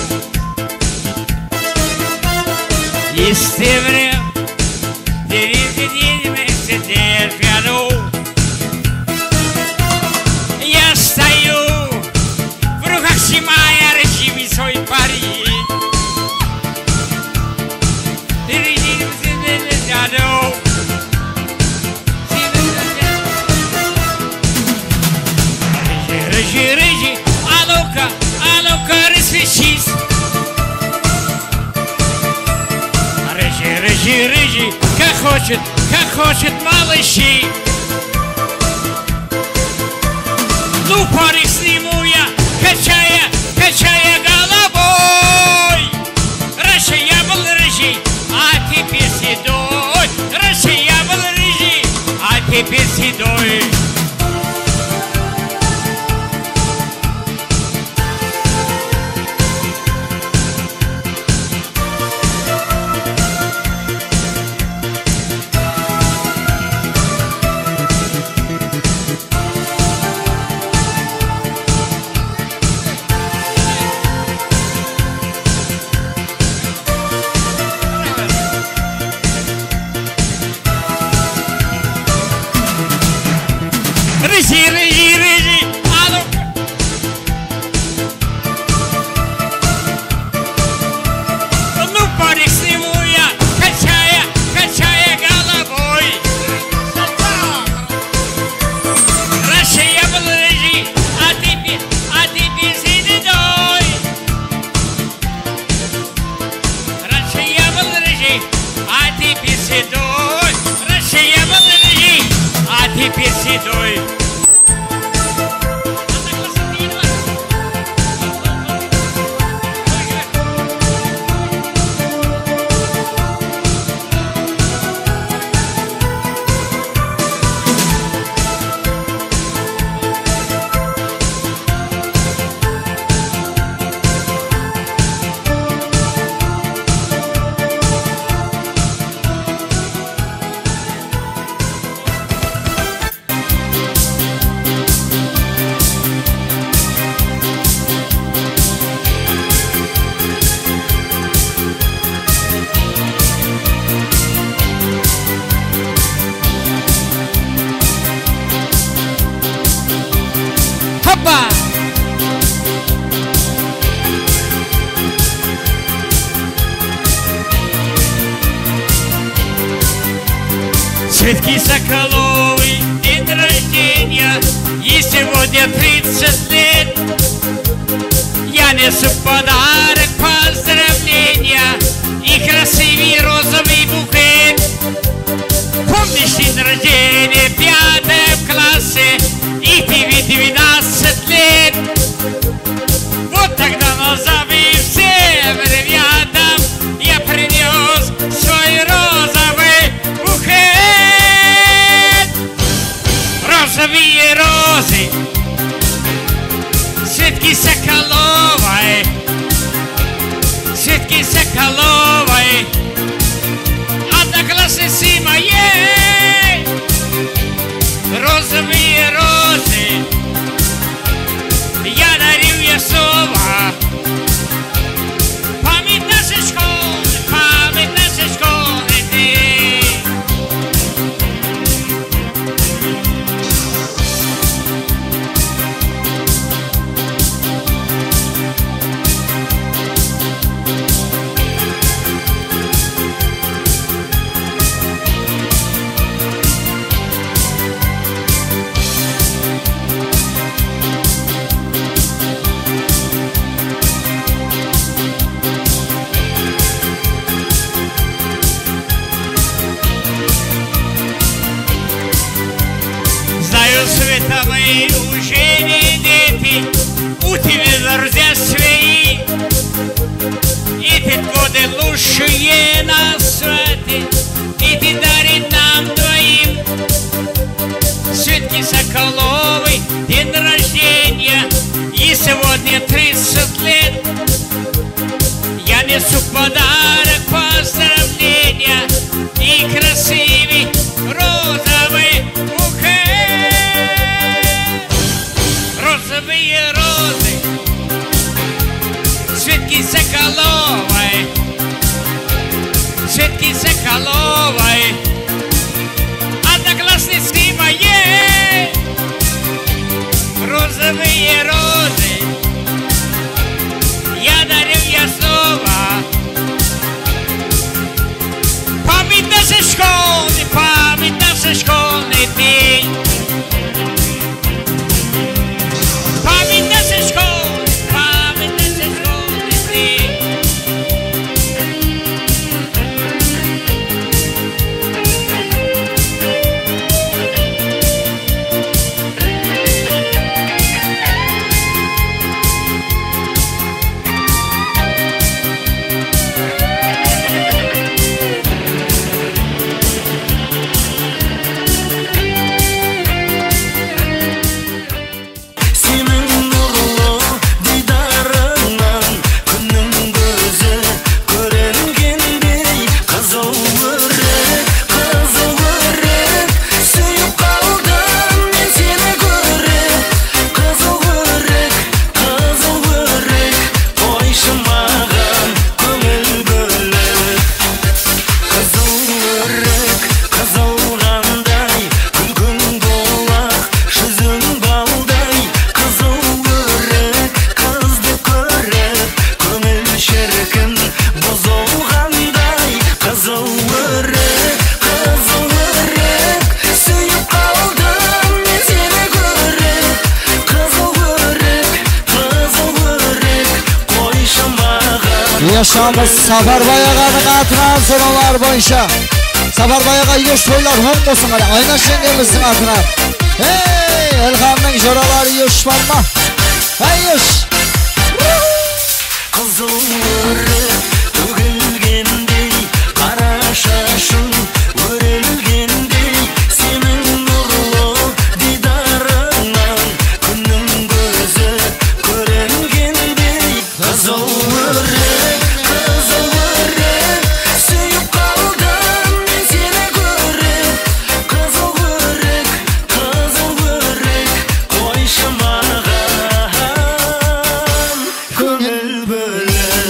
[SPEAKER 6] Если время, деревья не сидят в году. Я стою, в руках снимая рыжий свой парень. Рыжий, рыжий, а ну-ка, а ну-ка, распишись. Рыжий, рыжий, рыжий, как хочет, как хочет малыши. Ну, парик сниму я, качая, качая головой. Раньше я был рыжий, а теперь седой. Раньше я был рыжий, а теперь седой. Рыжий, рыжий, рыжий, а ну. Ну, парик сниму я, качая, качая головой. Раньше я был рыжий, а теперь, а теперь седой. Раньше я был рыжий, а теперь седой. Раньше я был рыжий, а теперь седой. Hoppa! Светки Соколовой, день рождения, ей сегодня тридцать лет. Я несу подарок, поздравления и красивый розовый букет. Помнишь день рождения, пятое в классе, и тебе двенадцать лет. Вот тогда назови всем ребятам, я принес свой розовый букет. Розовые розы, Светки Соколовой, Светки Соколовой, одноклассницы моей. Розовые розы я дарю я снова. Память нашей школы, память нашей школы. световые уже видите, у телевизора свои. Эти годы лучшие на свете, эти дарит нам двоим. Светки Соколовой день рождения, и сегодня тридцать лет. Я несу подарок поздравления и красивый розовый букет. Розовые розы, Светки Соколовой, Светки Соколовой, одноклассницы моей. Розовые розы я дарю я снова. Память нашей школы, память нашей школьный день. Память нашей школы, память нашей школьный день.
[SPEAKER 9] Yaşamız Safarбай ағаның атынан соналар бойынша. Safarбай аға еш тойлар оң болсын ғана. Айна жеңгеміздің атынан. Ей, Ілхамның жоралары еш бар ма? Ей, еш!
[SPEAKER 10] Қызыл өрік төгілгендей, қара шашың өрілгендей, сенің нұрлы дидарыңнан күннің көзі көрінгендей. Қызыл өрік, қызыл өрік, сүйіп қалдым мен сені көріп. Қызыл өрік, қызыл өрік, қойшы маған көңіл бөліп.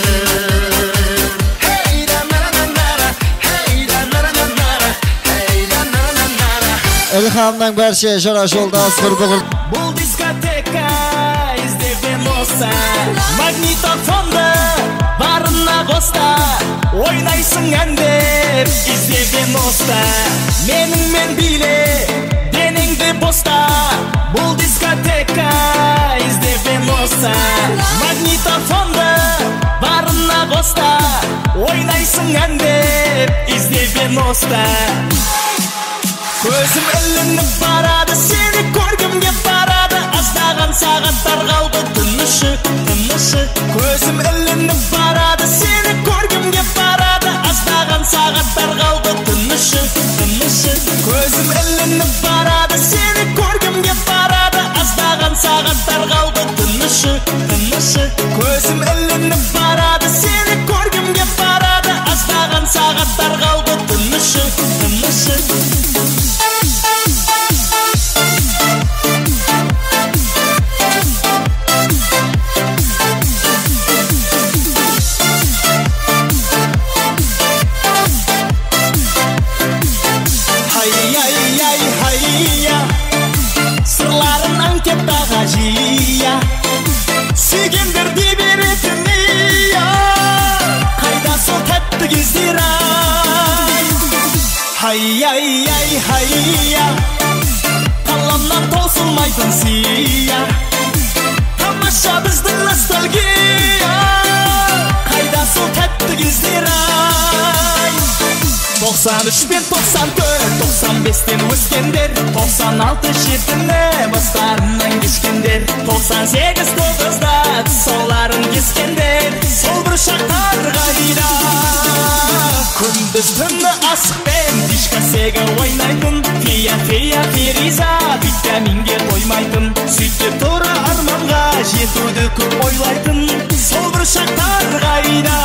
[SPEAKER 9] İlhamның бәрше жара жолдас бір бұғыл.
[SPEAKER 10] Бұл дискотека из девяносто, магнитофонды барына қоста, ойнайсың әндер из девяносто. Меніңмен биле, деніңді боста. Бұл дискотека из девяносто, магнитофонды барына қоста, ойнайсың әндер из девяносто. Көзім ілініп барады, сені көргімге барады, аздаған сағаттар қалды тынышы, тынышы. Көзім ілініп барады, сені көргімге барады, аздаған сағаттар қалды тынышы, тынышы. Көзім ілініп барады, сені көргімге барады, аздаған сағаттар қалды тынышы, тынышы. Көзім ілініп барады, сені көргімге барады, аздаған сағаттар қалды тынышы, тынышы. Сырларын анкеттаға жия, сүйгендерді беретін ия. Қайда сол тәтті кездер ай. Хай-яй-яй-хай-я, қаламнан таусылмайтын сия. Тамаша біздің ностальгия. Қайда сол тәтті кездер ай. To'qson uch ben to'qson to'rt to'qson beshten o'sgandir to'qson olti shetini boshqarimdan kechgandir to'qson sakkiz to'qqizda so'larim kesgandir sol bir shaqarga dira kunduz tunni oshiq ben diskosega o'ynaydim fiya fiya firiza vitaminga qo'ymaydim suyib to'ra armonga yetuvdi ko'p o'ylaydim sol bir shaqarga dira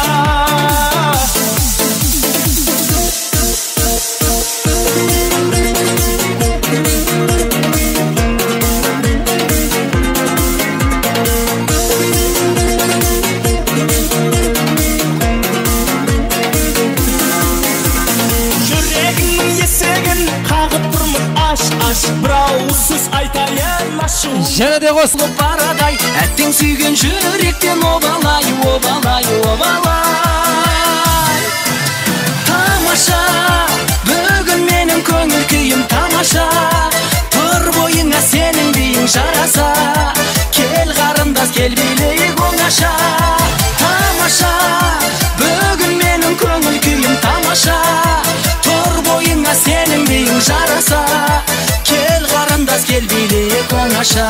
[SPEAKER 16] Және де қосылып
[SPEAKER 10] барадай әттең сүйген жүректен обалай обалай обалай тамаша бүгін менің көңіл күйім тамаша тұр бойыңа сенің биің жараса кел қарындас кел билейік оңаша тамаша бүгін менің көңіл күйім тамаша тұр бойыңа сенің биің жараса kел қарындас кел билейік оңаша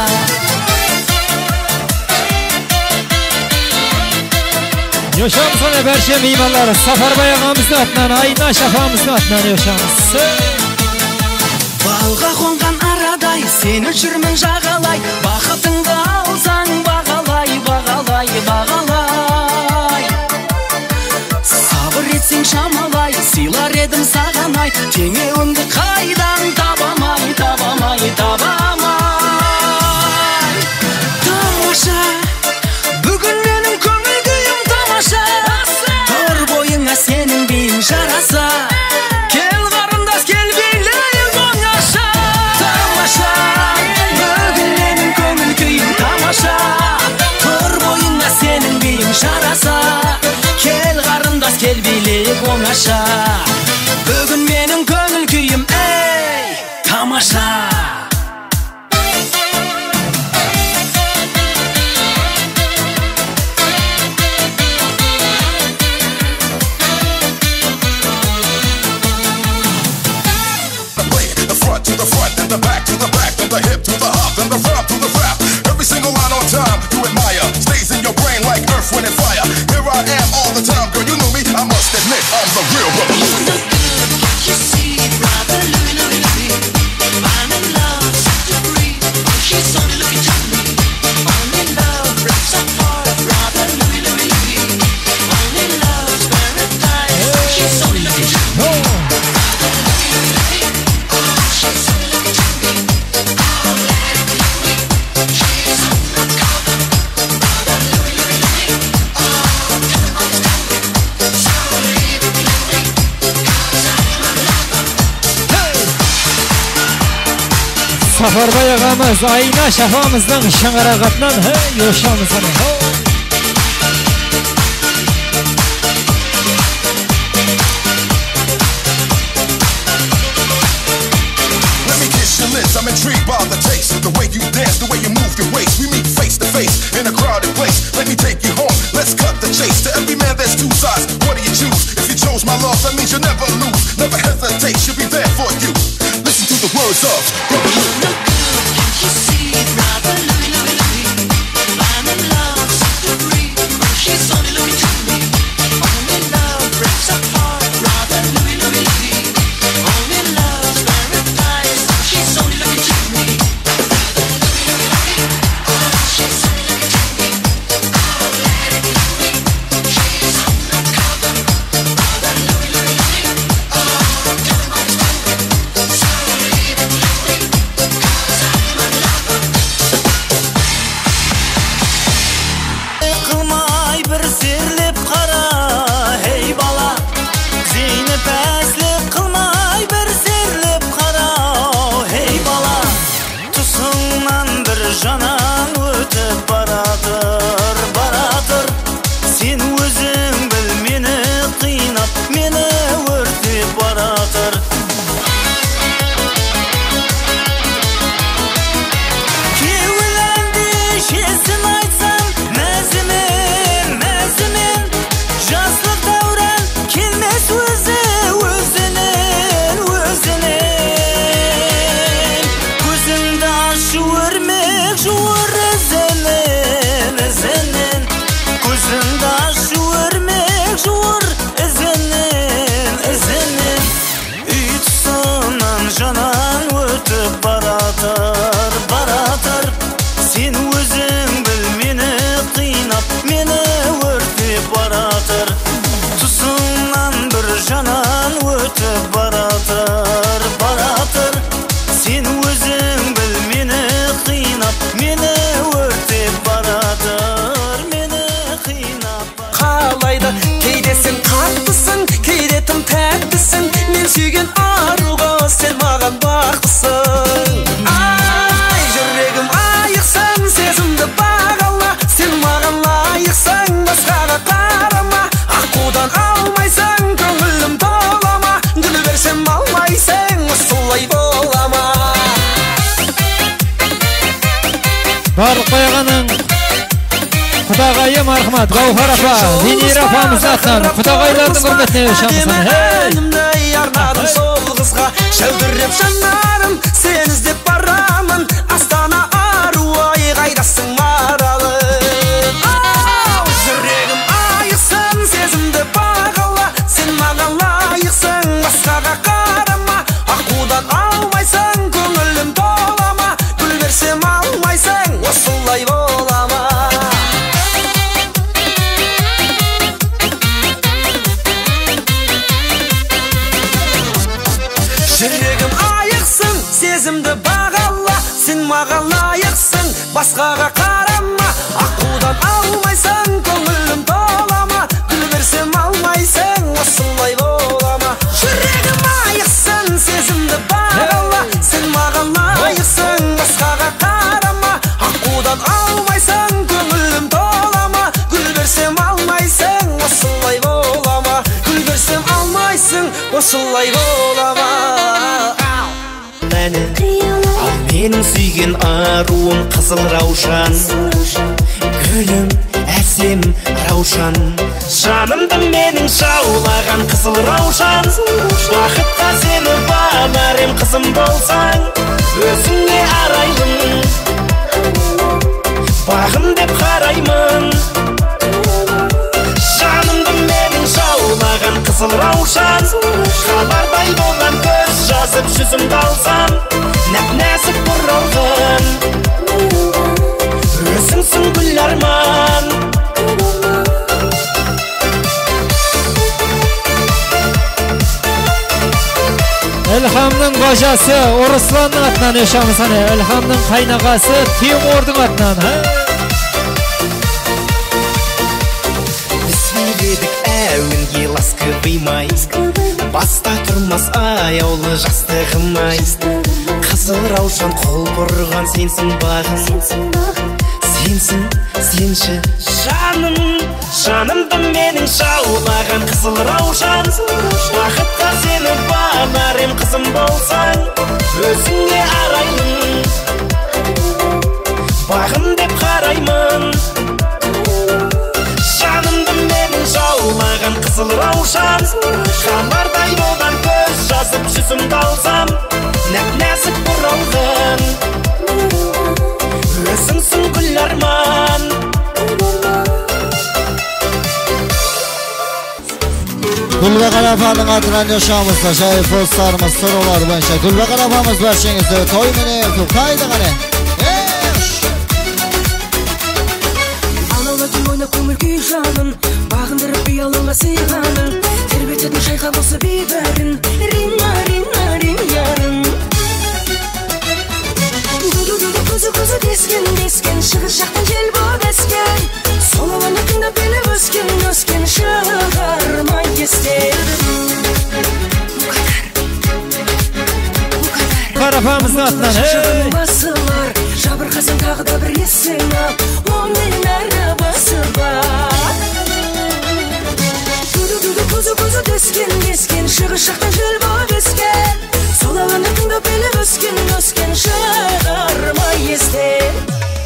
[SPEAKER 16] Yoşamız ona berşe mimarlar Safarбай ағамыздың атынан Айнаш апамыздың атынан yoşamız
[SPEAKER 10] Балға қонған арадай сені жүрмін жағалай бақытыңды алсаң бағалай бағалай бағалай сабыр етсең шамалай сыйлар едім саған ай теңеуіңді қайдан табамай табамай табамай тамаша бүгін менің көңіл күйім тамаша тұр бойыңа сенің биің жараса кел қарындас кел билейік оңаша тамаша бүгін менің көңіл күйім тамаша тұр бойыңа сенің биің жараса кел қарындас кел билейік оңаша бүгін менің көңіл күйім ей тамаша
[SPEAKER 7] The front to the front and the back to the back and the hip to the hop and the rap to the rap. Every single line on time you admire stays in your brain like earth, wind and fire. Here I am all the time, girl. You know me. I must admit I'm the real brother.
[SPEAKER 10] You see, brother Louie, Louie, Louie, I'm in love, such a degree. She's only looking to me. Only love breaks apart, brother Louie, Louie, Louie. Only love's paradise. She's only looking to me. Brother Louie, Louie, Louie. She's only looking to me. Oh, let it be me. She's undercover. Brother Louie, Louie, Louie. Oh, come on, stop it. So leave it, Louie.
[SPEAKER 16] Safarбай ағамыз Айнаш апамыздың шаңырағатынан yoşamız ona
[SPEAKER 7] Let me kiss your lips. I'm intrigued by the taste, the way you dance, the way you move your waist. We meet face to face in a crowded place. Let me take you home. Let's cut the chase. To every man, there's two sides. What do you choose? If you chose my love, that means you'll never lose. Never hesitate. She'll be there for you. Listen to the words of Brother Louie.
[SPEAKER 10] You see, brother Louie, Louie, Louie. I'm in love, such a degree. She's only looking to me. Only love breaks apart, brother Louie, Louie, Louie. Only love's paradise. She's only looking to me. Brother Louie, Louie, Louie. She's only looking to me. Oh, let it be me. She's undercover, brother Louie, Louie, Louie. Oh, come on, stop it. So leave it, Louie. sen mağan baqtısın. Ay жүрегім айықсың, сезімді бағала, sen маған лайықсың, басқаға қарама. Аққудан алмайсың, көңілім толама, гүл берсем алмайсың, осылай болама.
[SPEAKER 16] Барлық қойғаның құдағайым архмат, Гаухар апа, Венер апамыз атынан құдағайлардың құрметіне шамысын.
[SPEAKER 10] Әнімді арнадым сол қызға, шәудіріп жанарым, сен іздеп барамын. Астана аруай қайдасың маралым. Жүрегім айықсың, сезімді бағала, сен маған лайықсың, басқаға қарама. Аққудан алмайсың, көңілім толама, гүл берсем алмайсың, осылай болама. Жүрегім айықсың, сезімді бағала, сен маған лайықсың, басқаға қарама. Аққудан алмайсың, көңілім толама, гүл берсем алмайсың, осылай болама. Жүрегім айықсың, сезімді бағала, сен маған лайықсың, басқаға қарама. Аққудан алмайсың, көңілім толама, гүл берсем алмайсың, осылай болама. Гүл берсем алмайсың, осылай болама. Ал менің сүйген аруым қызыл раушан, гүлім әсем раушан, жанымды менің жаулаған қызыл раушан. Бақытқа сені бағарым қызым болсаң, өзіңе арайлым, бағым деп қараймын. Жанымды менің жаулаған қызыл раушан, хабардай болған көз жазып жүзімді алсам, нәп-нәзік бұралғын, өзіңсің гүл арман.
[SPEAKER 16] Ілхамның қожасы Орысланның атынан ешамысын. Ілхамның қайнағасы Тимурдың атынан.
[SPEAKER 10] Едік әуінге ласковый май, баста тұрмас аяулы жастығым ай. Қызыл раушан қол бұрған сенсің бағым, сенсің, сенші жаным. Жанымды менің жаулаған қызыл раушан, бақытқа сені бағарым қызым болсаң, өзіңе арайлым, бағым деп қараймын. Жанымды менің жаулаған қызыл раушан, хабардай болған көз жазып жүзімді алсам, нәп-нәзік бұралғын, өзіңсің гүл арман.
[SPEAKER 9] Gülbekar apamның атынан yaşamızda şahit dostlarımız sorular boyunca Gülbekar apamız berşеңizde toy mene to'xtaydi qani.
[SPEAKER 19] Алаулатың ойнап көңіл күй жанын, бағындырып ұялыңа сыйғанын, тербететін шайқап осы бейбәрін, Рина, Рина, Рин ярын. Ду-ду-ду-ду көзі-көзі дескен, дескен, шығыс жақтан жел боп ескен, сол ауаны тыңдап беліп өскен, өскен шығармай естен.
[SPEAKER 16] Қарапамыздың атынан, ей!
[SPEAKER 19] Басылар, жабырқасың тағы да бір есің ап, онымен әрі басы бар. Ду-ду-ду көзі-көзі дескен, дескен, шығыс жақтан жел боп ескен, сол ауаны тыңдап беліп өскен, өскен шығармай естен.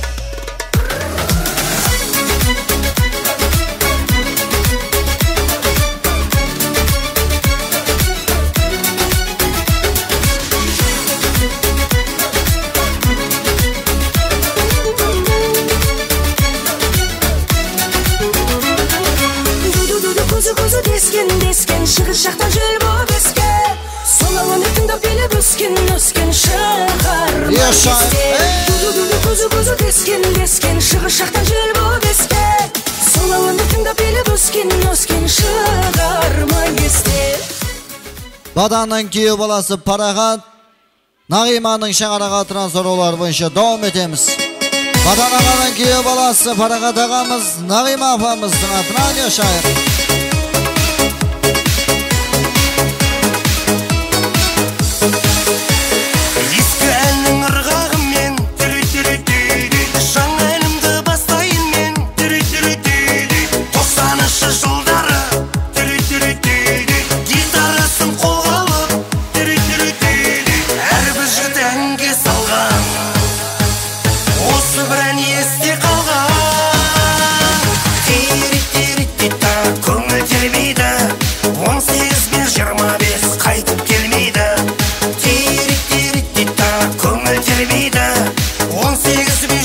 [SPEAKER 19] Көзі-көзі дескен, дескен, шығыс жақтан жел боп ескен, сол ауаны тыңдап беліп өскен, өскен шығармай естен. Көзі-көзі дескен, дескен, шығыс жақтан жел боп ескен, сол ауаны тыңдап беліп өскен, өскен шығармай естен.
[SPEAKER 9] Badanның күйеу баласы Парағат Нағиманың шаңараға атынан сораулар бойынша davom etemiz. Badan ағаның күйеу баласы Парағат ағамыз Нағима апамыздың атынан yaşayır.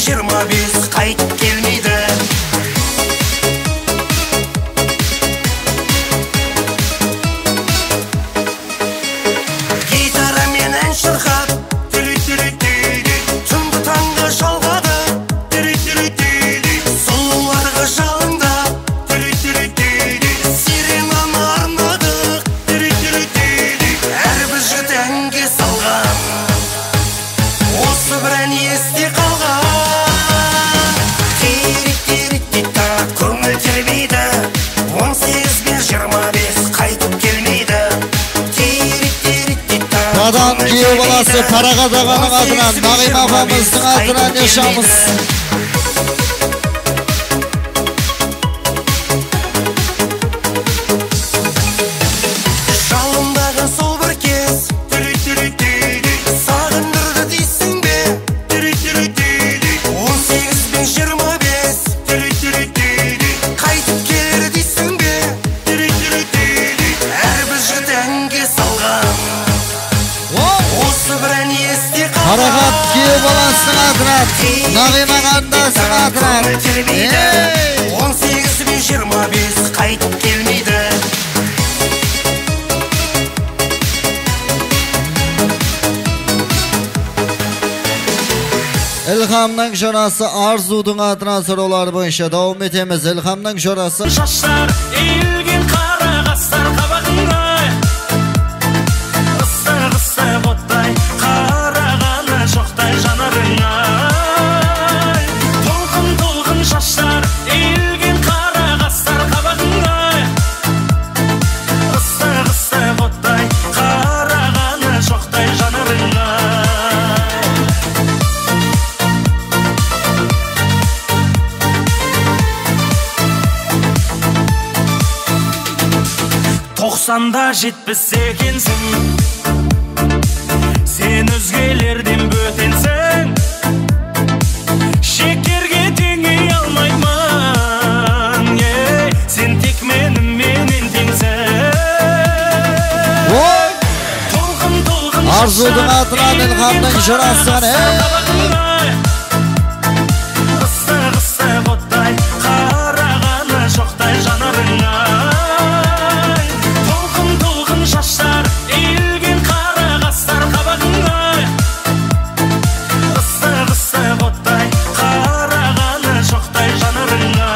[SPEAKER 10] жиырма бес қайтып келмейді. Гитарамен ән шырқап, түнгі таңғы жалғады, сұлуларға жалындап, сиренаны арнадық, әрбір жігіт әнге салған, осы бір ән есте қалған. Терек-терек-тек-та көңіл тербейді, он сегіз бен жиырма бес қайтып келмейді.
[SPEAKER 9] Надан күйеу баласы Қарағат ағаның атынан, Нағима апамыздың атынан yaşamыз.
[SPEAKER 10] Жалындаған сол бір кез, сағындырды дейсің бе? он сегіз бен жиырма бес қайтып келер дейсің бе? Әрбір жігіт әнге салған, осы бір ән есте қалған.
[SPEAKER 9] Қарағат күйеу баласының атынан, Нағима қандасының атынан.
[SPEAKER 10] он сегіз бен жиырма бес қайтып келмейді.
[SPEAKER 9] İlhamның жорасы Арзудың атынан сұраулар бойынша дауым етеміз. İlhamның жорасы
[SPEAKER 20] Шаштар иілген қара қастар қабағыңа, ыстық-ыстық оттай қарағаны жоқтай жанарыңа. Толқын-толқын шаштар иілген қара қастар қабағыңа, ыстық-ыстық оттай қарағаны жоқтай жанарыңа. тоқсанда жетпіс екенсің, сен өзгелерден бөтенсің, шекерге теңей алмаймын, сен тек меніменен теңсің. Толқын-толқын
[SPEAKER 9] Арзудың атынан İlhamның жорасы.
[SPEAKER 20] ыстық-ыстық оттай қарағаны жоқтай жанарыңа. Шаштар иілген қара қастар қабағыңа, ыстық-ыстық оттай қарағаны жоқтай жанарыңа.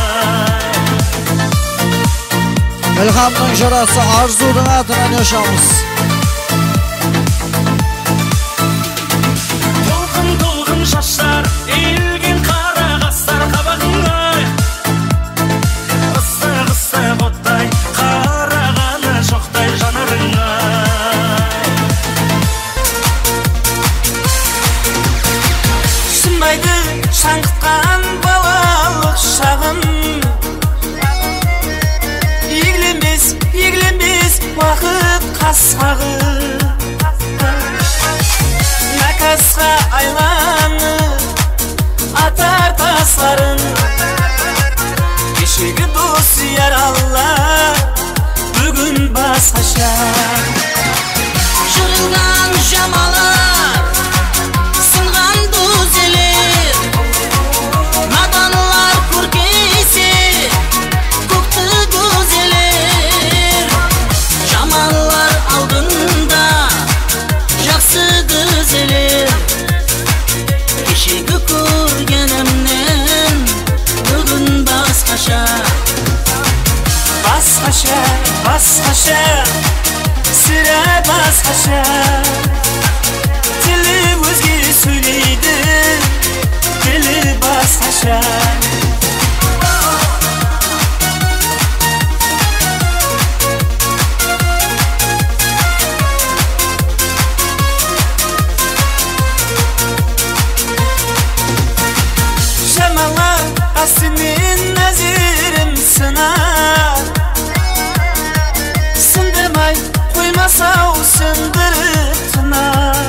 [SPEAKER 9] İlhamның жорасы Арзудың атынан yaşamız.
[SPEAKER 20] Толқын-толқын шаштар иілген қара қастар қабағыңа, ыстық-ыстық оттай қарағаны жоқтай жанарыңа. Шынбайды шаңғытқан балалық шағым, егленбес, егленбес уақыт қасқағы, накасқа айланып атар тастарын, кешегі дос яралар бүгін басқаша.
[SPEAKER 21] Жырылған жамалар, сынған дүзелер, наданлар көркейсе, көкті көзелер. Жамалар алдында жақсы дүзелер, кешегі көргенімнен бүгін басқаша.
[SPEAKER 20] Басқаша, басқаша, сірә басқаша, тілі өзге сөйлейді, тілі басқаша. Жамалар астымен нәзірім сынар, сындырмай қоймасау сындырып тынар.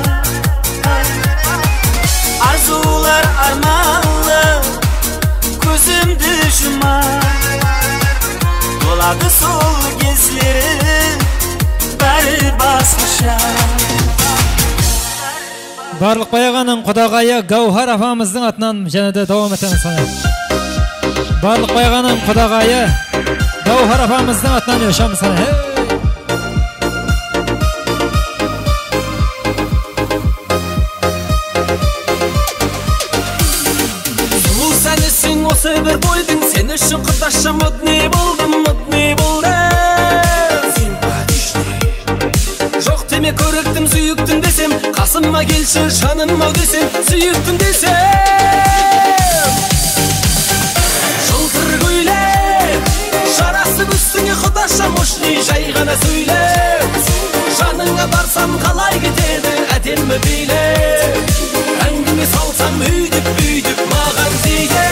[SPEAKER 20] Арзулар арманлы көзімді жұмар, болады сол кезлері бәрі басқаша.
[SPEAKER 16] Барлық баяғаның құдағайы Гаухар апамыздың атынан және де давам етеміз саны. Барлық баяғаның құдағайы Гаухар апамыздың атынан өшеміз саны.
[SPEAKER 10] Сұлу сәнісің осы бір бойдың, сен үшін құдашым мұдни болдым, мұдни болдым. Жоқ деме көріктім, сүйіктім десем, қасыма келші жаным ау десем, сүйіктім десем. Жылтыр көйлек жарасып үстіңе құдаша мұшни жай ғана сөйлеп, жаныңа барсам қалай кетеді әдемі билеп, әңгіме салсам үйдіп үйдіп маған тиге.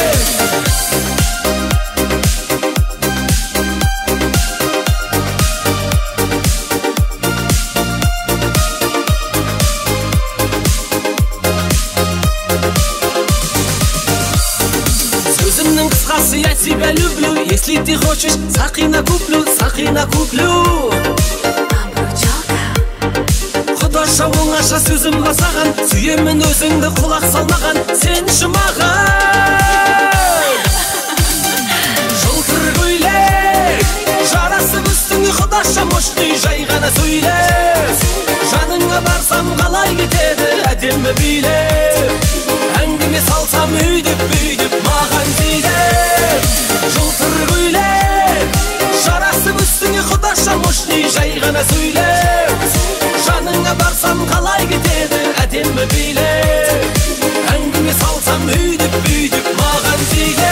[SPEAKER 10] Я тебя люблю, если ты хочешь, сақина куплю, сақина куплю. Құдаша оңаша сөзім басаған, сүйемін өзіңді құлақ салмаған, сен жұмаған. Жылтыр көйлек жарасып үстіңе құдаша мұшни жай ғана сөйлеп, жаныңа барсам қалай кетеді әдемі билеп, әңгіме салсам үйдіп үйдіп маған тиді. Жылтыр көйлек жарасып үстіңе құдаша мұшни жай ғана сөйлеп, жаныңа барсам қалай кетеді әдемі билеп, әңгіме салсам үйдіп үйдіп маған тиді.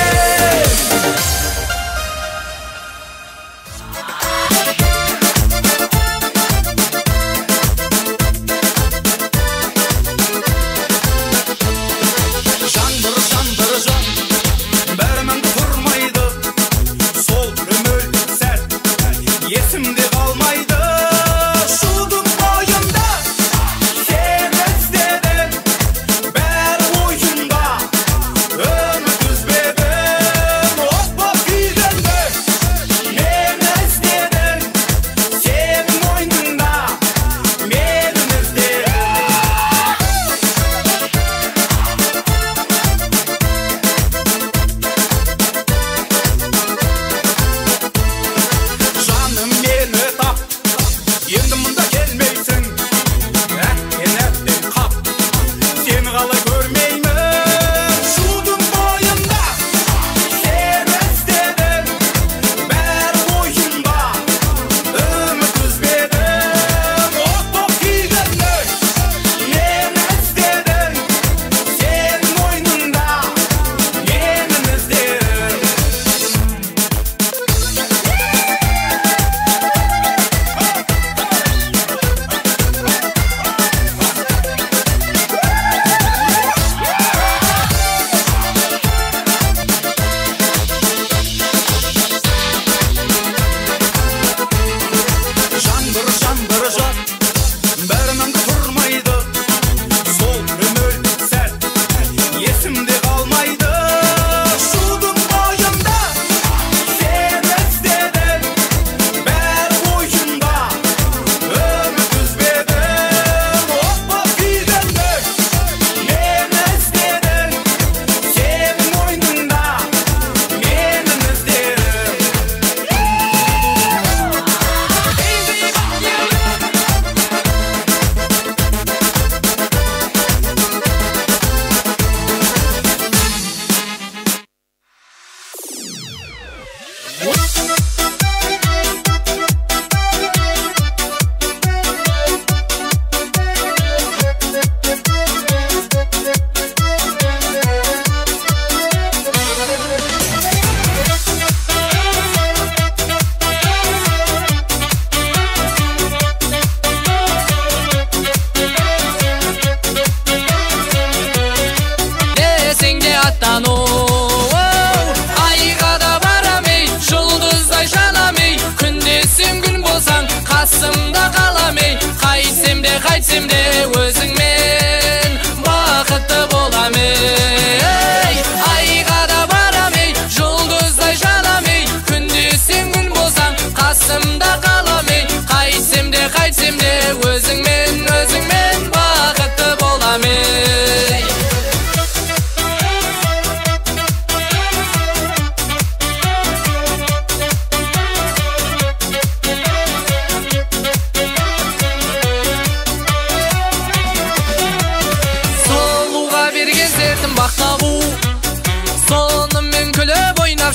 [SPEAKER 17] Қайтсем де өзіңмен бақытты болам ей, айға да барам ей, жұлдыздай жанам ей, күнде сен күн болсаң қасымда қалам ей, қайтсем де қайтсем де өзіңмен өзіңмен бақытты болам.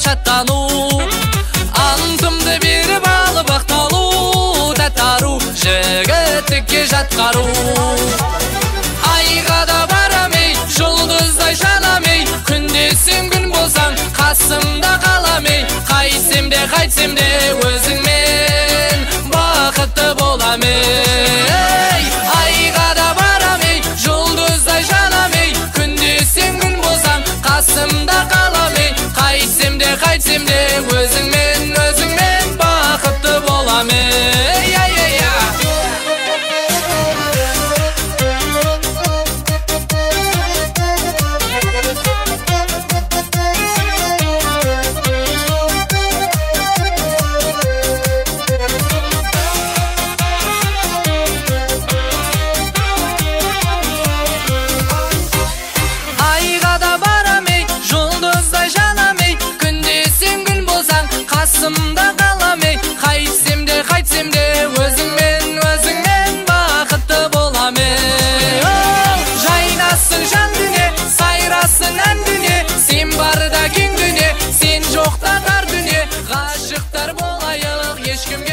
[SPEAKER 17] шаттану антымды беріп алып ақталу татару жігіттікке жатқару айға да барамей жұлдыздай жанамей күндесің күн болсаң қасымда қаламей қайтсем де қайтсем де өзіңмен бақытты боламын айға да барамей жұлдыздай жанамей күндесің күн болсаң қасымда қаламей қайтсем де қайтсем де өзіңмен өзіңмен бақытты боламын қасымда қаламай қайтсем де қайтсем де өзіңмен өзіңмен бақытты боламын жайнасын жан дүние сайрасын ән дүние сен барда кең дүние сен жоқта тар дүние ғашықтар болайық ешкімге